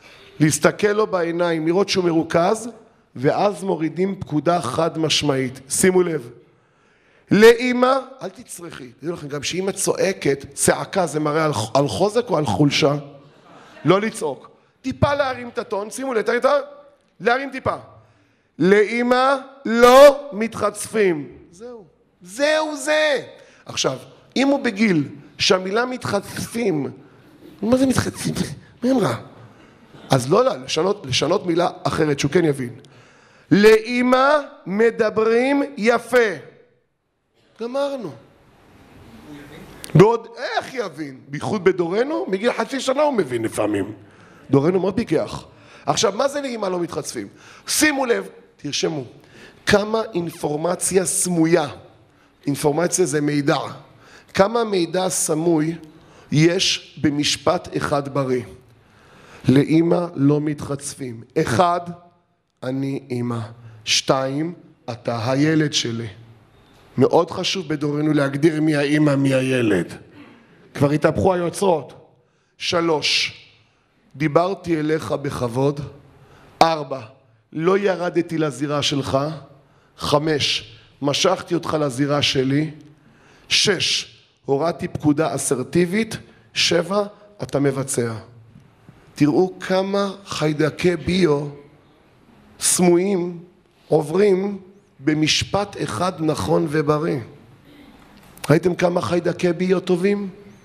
Speaker 1: להסתכל לו בעיניים, לראות שהוא מרוכז, ואז מורידים פקודה חד משמעית. שימו לב. לאמא, אל תצרכי. תראו לכם, גם שאמא צועקת, צעקה זה מראה על חוזק או על חולשה? לא לצעוק. טיפה להרים את הטון, שימו לב, להרים טיפה. לאמא לא מתחצפים. זהו זה. עכשיו, אם הוא בגיל שהמילה מתחצפים, מה זה מתחצפים? מה אמרה? אז לא, לשנות מילה אחרת, שהוא כן יבין. לאמא מדברים יפה. גמרנו. בעוד איך יבין? בייחוד בדורנו? מגיל חצי שנה הוא מבין לפעמים. דורנו מאוד פיקח. עכשיו, מה זה לאמא לא מתחצפים? שימו לב, תרשמו, כמה אינפורמציה סמויה, אינפורמציה זה מידע, כמה מידע סמוי יש במשפט אחד בריא. לאמא לא מתחצפים. 1, אני אמא. 2, אתה הילד שלי. מאוד חשוב בדורנו להגדיר מי האמא, מי הילד. כבר התהפכו היוצרות. 3, דיברתי אליך בכבוד. 4, לא ירדתי לזירה שלך. 5, משכתי אותך לזירה שלי. 6, הורדתי פקודה אסרטיבית. 7, אתה מבצע. תראו כמה חיידקי ביו סמויים עוברים במשפט אחד נכון ובריא. ראיתם כמה חיידקי ביו טובים?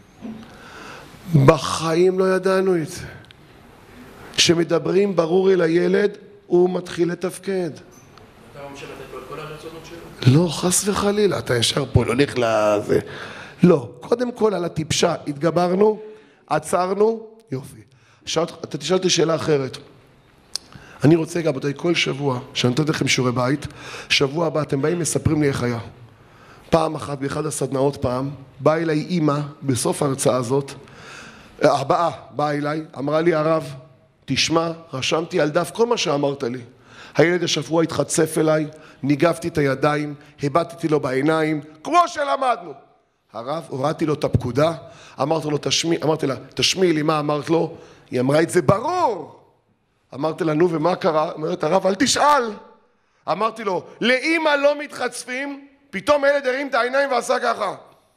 Speaker 1: בחיים לא ידענו את זה. כשמדברים ברור אל הילד, הוא מתחיל לתפקד.
Speaker 2: אתה אומר לתת לו את כל הרצונות שלו?
Speaker 1: לא, חס וחלילה, אתה ישר פה, לא הולך לזה. לא, קודם כל על הטיפשה התגברנו, עצרנו, יופי. אתה תשאל אותי שאלה אחרת. אני רוצה גם אותי כל שבוע, שאני נותן לכם שיעורי בית, שבוע הבא אתם באים מספרים לי איך היה. פעם אחת באחד הסדנאות פעם, באה אליי אימא בסוף ההרצאה הזאת, הבאה באה אליי, אמרה לי הרב, תשמע, רשמתי על דף כל מה שאמרת לי. הילד השבוע התחצף אליי, ניגבתי את הידיים, הבטתי לו בעיניים, כמו שלמדנו. הרב, הורדתי לו את הפקודה, אמרתי לה, תשמיעי לי מה אמרת לו, היא אמרה את זה ברור. אמרתי לה, נו ומה קרה? אומרת הרב, אל תשאל. אמרתי לו, לאמא לא מתחצפים, פתאום הילד הרים את העיניים ועשה ככה.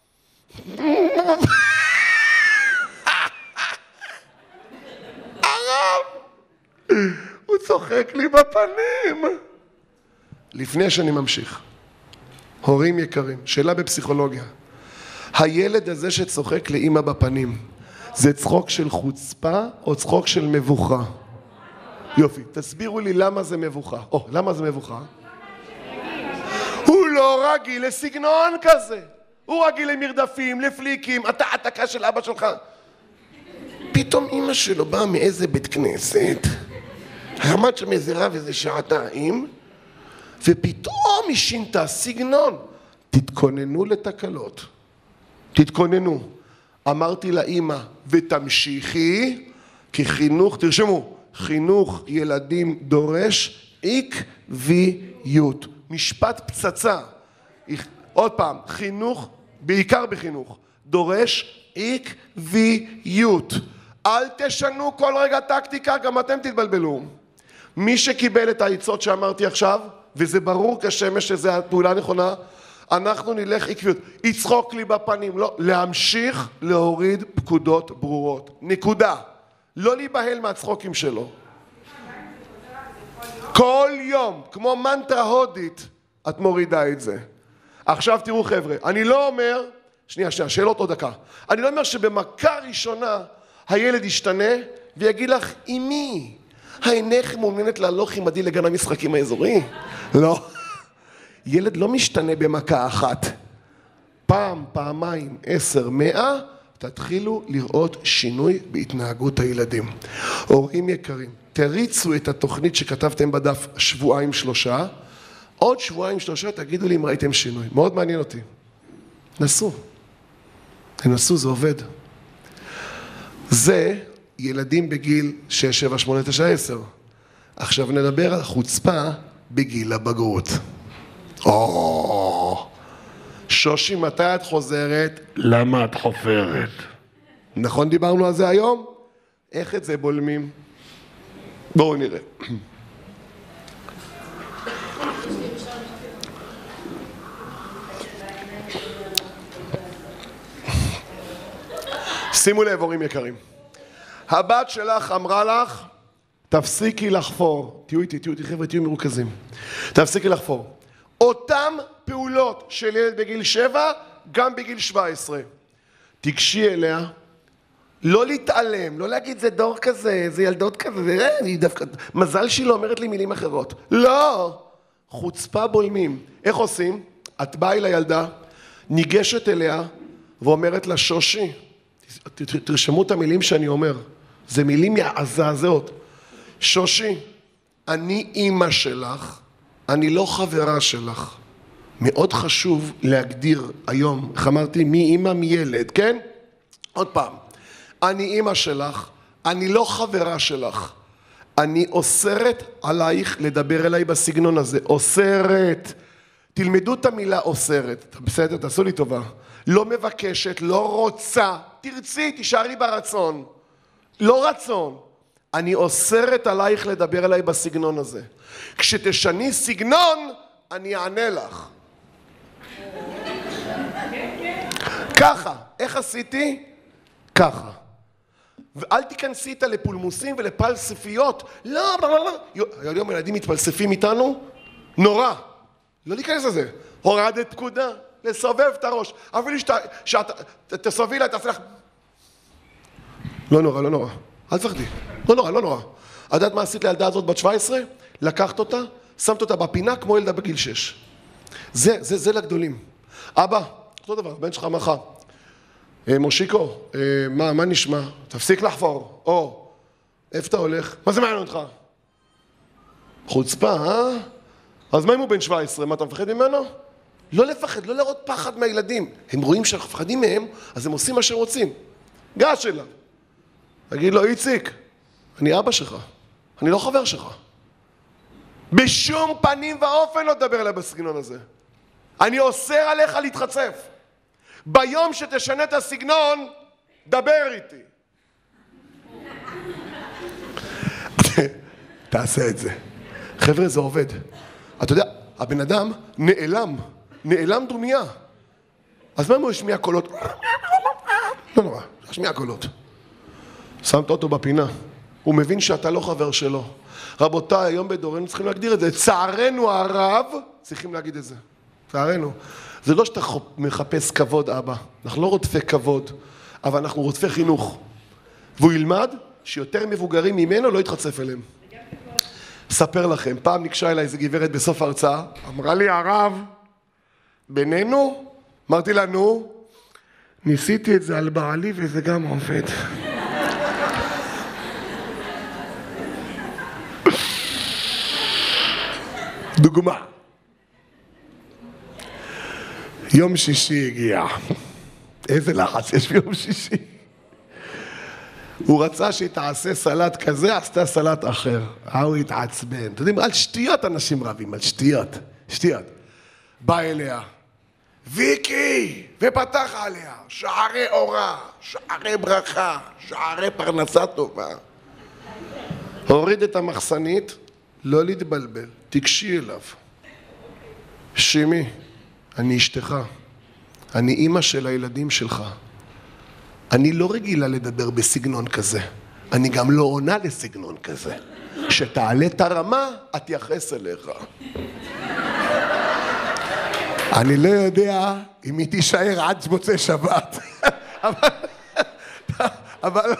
Speaker 1: הרב, הוא צוחק לי בפנים. לפני שאני ממשיך, הורים יקרים, שאלה בפסיכולוגיה. הילד הזה שצוחק לאמא בפנים, זה צחוק של חוצפה או צחוק של מבוכה? יופי, תסבירו לי למה זה מבוכה. למה זה מבוכה? הוא לא רגיל לסגנון כזה. הוא רגיל למרדפים, לפליקים, אתה העתקה של אבא שלך. פתאום אמא שלו באה מאיזה בית כנסת, עמד שם איזה רב איזה שעתיים, ופתאום היא שינתה סגנון. תתכוננו לתקלות. תתכוננו. אמרתי לאמא, ותמשיכי, כי חינוך, תרשמו, חינוך ילדים דורש עקביות. משפט פצצה. עוד פעם, חינוך, בעיקר בחינוך, דורש עקביות. אל תשנו כל רגע טקטיקה, גם אתם תתבלבלו. מי שקיבל את העצות שאמרתי עכשיו, וזה ברור כשמש שזו הפעולה הנכונה, אנחנו נלך עקביות. יצחוק לי בפנים, לא, להמשיך להוריד פקודות ברורות. נקודה. לא להיבהל מהצחוקים שלו. כל יום, כמו מנטרה הודית, את מורידה את זה. עכשיו תראו חבר'ה, אני לא אומר, שנייה, שאלות עוד דקה. אני לא אומר שבמכה ראשונה הילד ישתנה ויגיד לך, אמי, האינך מעוניינת להלוך עמדי לגן המשחקים האזורי? לא. ילד לא משתנה במכה אחת. פעם, פעמיים, 10, 100, תתחילו לראות שינוי בהתנהגות הילדים. הורים יקרים, תריצו את התוכנית שכתבתם בדף 2-3 עוד 2-3 תגידו לי אם ראיתם שינוי. מאוד מעניין אותי. נסו. תנסו, זה עובד. זה ילדים בגיל 6, 7, 8, 9, 10. עכשיו נדבר על חוצפה בגיל הבגרות. שושי, מתי את חוזרת? למה את חופרת? נכון דיברנו על זה היום? איך את זה בולמים? בואו נראה. שימו לב, הורים יקרים. הבת שלך אמרה לך, תפסיקי לחפור. תהיו איתי, חבר'ה, תהיו מרוכזים. תפסיקי לחפור. אותם פעולות של ילד בגיל 7, גם בגיל 17. תיגשי אליה, לא להתעלם, לא להגיד זה דור כזה, זה ילדות כזה, אני דווקא, מזל שהיא לא אומרת לי מילים אחרות. לא! חוצפה בולמים. איך עושים? את באה אל הילדה, ניגשת אליה ואומרת לה, שושי, תרשמו את המילים שאני אומר, זה מילים מזעזעות. שושי, אני אימא שלך, אני לא חברה שלך. מאוד חשוב להגדיר היום, איך אמרתי, מי אימא מי ילד, כן? עוד פעם, אני אימא שלך, אני לא חברה שלך. אני אוסרת עלייך לדבר אליי בסגנון הזה, אוסרת. תלמדו את המילה אוסרת, בסדר? תעשו לי טובה. לא מבקשת, לא רוצה, תרצי, תישארי ברצון. לא רצון. אני אוסרת עלייך לדבר אליי בסגנון הזה. כשתשני סגנון, אני אענה לך. ככה. איך עשיתי? ככה. ואל תיכנסי איתה לפולמוסים ולפלספיות. לא, היום ילדים מתפלספים איתנו, נורא. לא להיכנס לזה. הורדת פקודה, לסובב את הראש. אפילו שתסובי לה, תעשה לך... לא נורא, לא נורא. אל תפחדי. לא נורא, לא נורא. את יודעת מה עשית לילדה הזאת בת 17? לקחת אותה, שמת אותה בפינה כמו ילדה בגיל 6. זה לגדולים. אבא, אותו דבר, בן שלך אמר לך, מושיקו, מה נשמע? תפסיק לחפור. או, איפה אתה הולך? מה זה מעניין אותך? חוצפה, אה? אז מה אם הוא בן 17? מה, אתה מפחד ממנו? לא לפחד, לא לראות פחד מהילדים. הם רואים שאנחנו מפחדים מהם, אז הם עושים מה שהם רוצים. גש אליו. תגיד לו, איציק, אני אבא שלך, אני לא חבר שלך. בשום פנים ואופן לא תדבר אליי בסגנון הזה. אני אוסר עליך להתחצף. ביום שתשנה את הסגנון, דבר איתי. תעשה את זה. חבר'ה, זה עובד. אתה יודע, הבן אדם נעלם דומיה. אז מה אם הוא ישמיע קולות? לא נורא, ישמיע קולות. שמת אותו בפינה. הוא מבין שאתה לא חבר שלו. רבותיי, היום בדורנו צריכים להגדיר את זה. צערנו הרב, צריכים להגיד את זה. צערנו. זה לא שאתה מחפש כבוד, אבא. אנחנו לא רודפי כבוד, אבל אנחנו רודפי חינוך. והוא ילמד שיותר מבוגרים ממנו לא יתחצף אליהם. ספר לכם, פעם ניגשה אליי איזו גברת בסוף הרצאה, אמרה לי, הרב, בינינו? אמרתי לה, נו, ניסיתי את זה על בעלי וזה גם עובד. דוגמה. יום שישי הגיע. איזה לחץ יש ביום שישי. הוא רצה שהיא תעשה סלט כזה, עשתה סלט אחר. הוא התעצבן. אתם יודעים, על שטויות אנשים רבים, על שטויות. שטויות. בא אליה. ויקי! ופתח עליה. שערי אורה, שערי ברכה, שערי פרנסה טובה. הוריד את המחסנית, לא להתבלבל. תקשי אליו. שימי, אני אשתך. אני אימא של הילדים שלך. אני לא רגילה לדבר בסגנון כזה. אני גם לא עונה לסגנון כזה. שתעלה את הרמה, את יחס אליך. אני לא יודע אם היא תישאר עד מוצאי שבת. אבל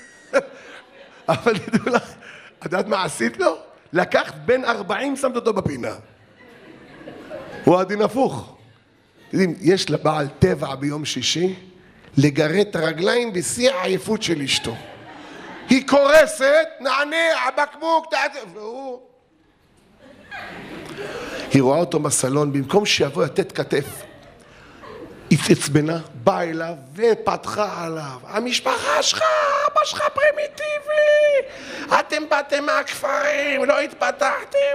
Speaker 1: תדעו לך, את יודעת מה עשית לו? לקחת בן 40, שמת אותו בפינה. הוא הדין הפוך. יודעים, יש לבעל טבע ביום שישי, לגרד את הרגליים בשיא העייפות של אשתו. היא קורסת, נענה, הבקבוק, והוא... היא רואה אותו בסלון, במקום שיבוא לתת כתף, התעצבנה, באה אליו ופתחה עליו. המשפחה שלך, אבא שלך פרימיטיבי, אתם באתם מהכפרים, לא התפתחתם.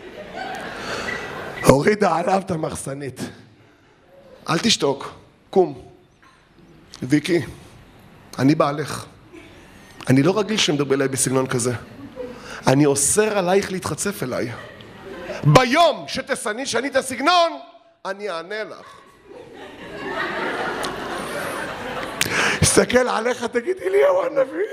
Speaker 1: הורידה עליו את המחסנית. אל תשתוק, קום. ויקי, אני בעלך. אני לא רגיל שמדבר אליי בסגנון כזה. אני אוסר עלייך להתחצף אליי. ביום שתסני שאני את הסגנון, אני אענה לך. תסתכל עליך, תגידי לי, אליהו הנביא.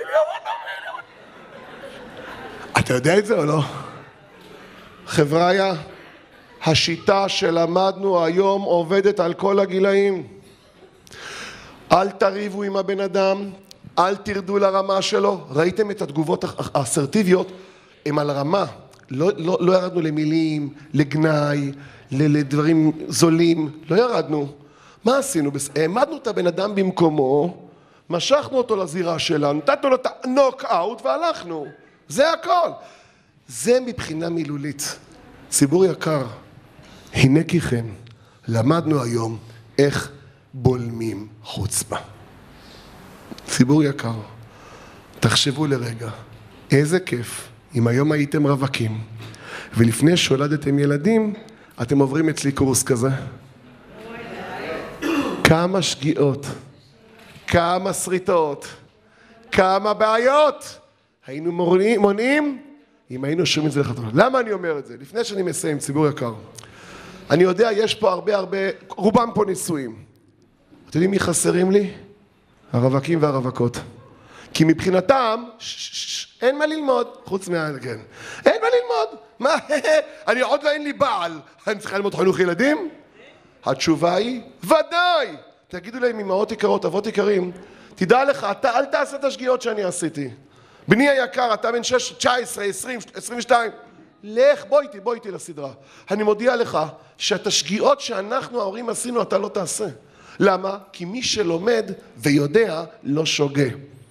Speaker 1: אתה יודע את זה או לא? חבריה, השיטה שלמדנו היום עובדת על כל הגילאים. אל תריבו עם הבן אדם, אל תרדו לרמה שלו. ראיתם את התגובות האסרטיביות? הם על הרמה. לא ירדנו למילים, לגנאי, לדברים זולים. לא ירדנו. מה עשינו? העמדנו את הבן אדם במקומו, משכנו אותו לזירה שלנו, נתנו לו את הנוק-אוט והלכנו. זה הכל. זה מבחינה מילולית. ציבור יקר, הנה כי כן, למדנו היום איך בולמים חוצפה. ציבור יקר, תחשבו לרגע, איזה כיף אם היום הייתם רווקים, ולפני שהולדתם ילדים, אתם עוברים אצלי קורס כזה. כמה שגיאות, כמה שריטות, כמה בעיות היינו מונעים אם היינו שומעים את זה לחתונה. למה אני אומר את זה? לפני שאני מסיים, ציבור יקר, אני יודע, יש פה הרבה, רובם פה נישואים. אתם יודעים מי חסרים לי? הרווקים והרווקות. כי מבחינתם, אין מה ללמוד, חוץ כן. אין מה ללמוד. מה? אני עוד לא אין לי בעל. אני צריכה ללמוד חינוך ילדים? התשובה היא, ודאי. תגידו להם, אמהות יקרות, אבות יקרים, תדע לך, אתה אל תעשה את השגיאות שאני עשיתי. בני היקר, אתה בן 6, 19, 20, 22. לך, בוא איתי לסדרה. אני מודיע לך שאת השגיאות שאנחנו ההורים עשינו, אתה לא תעשה. למה? כי מי שלומד ויודע לא שוגה.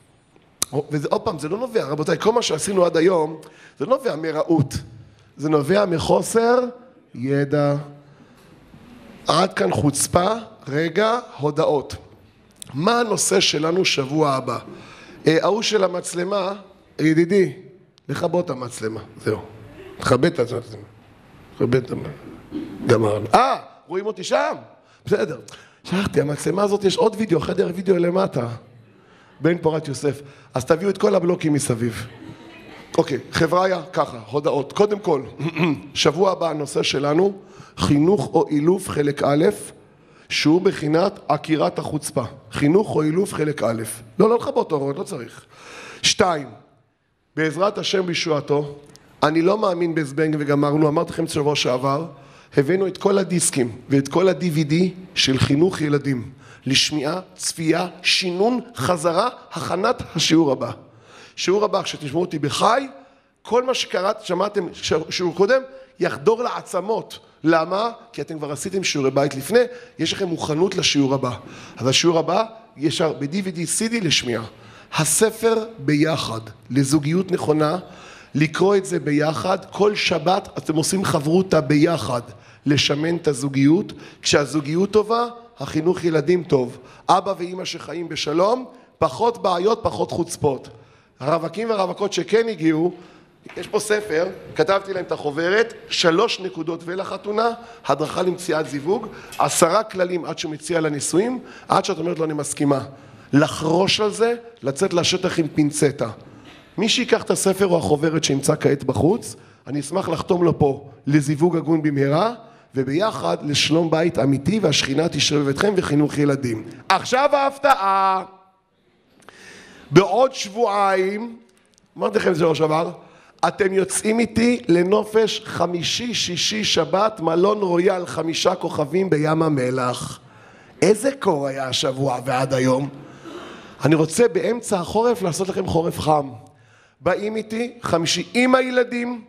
Speaker 1: ועוד פעם, זה לא נובע, רבותיי, כל מה שעשינו עד היום, זה לא נובע מרעות. זה נובע מחוסר ידע. עד כאן חוצפה, רגע, הודעות. מה הנושא שלנו שבוע הבא? ההוא של המצלמה, ידידי, לכבות את המצלמה, זהו. תכבד את המצלמה. תכבד את המצלמה. גמרנו. רואים אותי שם? בסדר. שכחתי, המצלמה הזאת יש עוד וידאו, חדר וידאו למטה. בן פורת יוסף. אז תביאו את כל הבלוקים מסביב. אוקיי, חבריה, ככה, הודעות. קודם כל, שבוע הבא הנושא שלנו, חינוך או אילוף חלק א', שהוא בחינת עקירת החוצפה. חינוך או אילוף חלק א'. לא לכבות אורות, לא צריך. 2, בעזרת השם בישועתו, אני לא מאמין בזבנג וגמרנו, אמרתי לכם שבוע שעבר, הבאנו את כל הדיסקים ואת כל ה-DVD של חינוך ילדים, לשמיעה, צפייה, שינון, חזרה, הכנת השיעור הבא. שיעור הבא, כשתשמעו אותי בחי, כל מה שקראת, שמעתם שיעור קודם, יחדור לעצמות. למה? כי אתם כבר עשיתם שיעורי בית לפני, יש לכם מוכנות לשיעור הבא. אז השיעור הבא ישר ב-DVD, CD לשמיעה. הספר ביחד, לזוגיות נכונה, לקרוא את זה ביחד, כל שבת אתם עושים חברותה ביחד, לשמן את הזוגיות, כשהזוגיות טובה, החינוך ילדים טוב. אבא ואמא שחיים בשלום, פחות בעיות, פחות חוצפות. הרווקים והרווקות שכן הגיעו, יש פה ספר, כתבתי להם את החוברת, 3 נקודות ולחתונה, הדרכה למציאת זיווג, 10 כללים עד שמציע לנישואים, עד שאת אומרת לו אני מסכימה. לחרוש על זה, לצאת לשטח עם פינצטה. מי שיקח את הספר או החוברת שימצא כעת בחוץ, אני אשמח לחתום לו פה לזיווג הגון במהרה, וביחד לשלום בית אמיתי והשכינה תשרה בביתכם וחינוך ילדים. עכשיו ההפתעה. בעוד שבועיים, אמרתי לכם זה לא שעבר, אתם יוצאים איתי לנופש 5, 6, שבת, מלון רויאל 5 כוכבים בים המלח. איזה קור היה השבוע ועד היום? אני רוצה באמצע החורף לעשות לכם חורף חם. באים איתי 5 עם הילדים,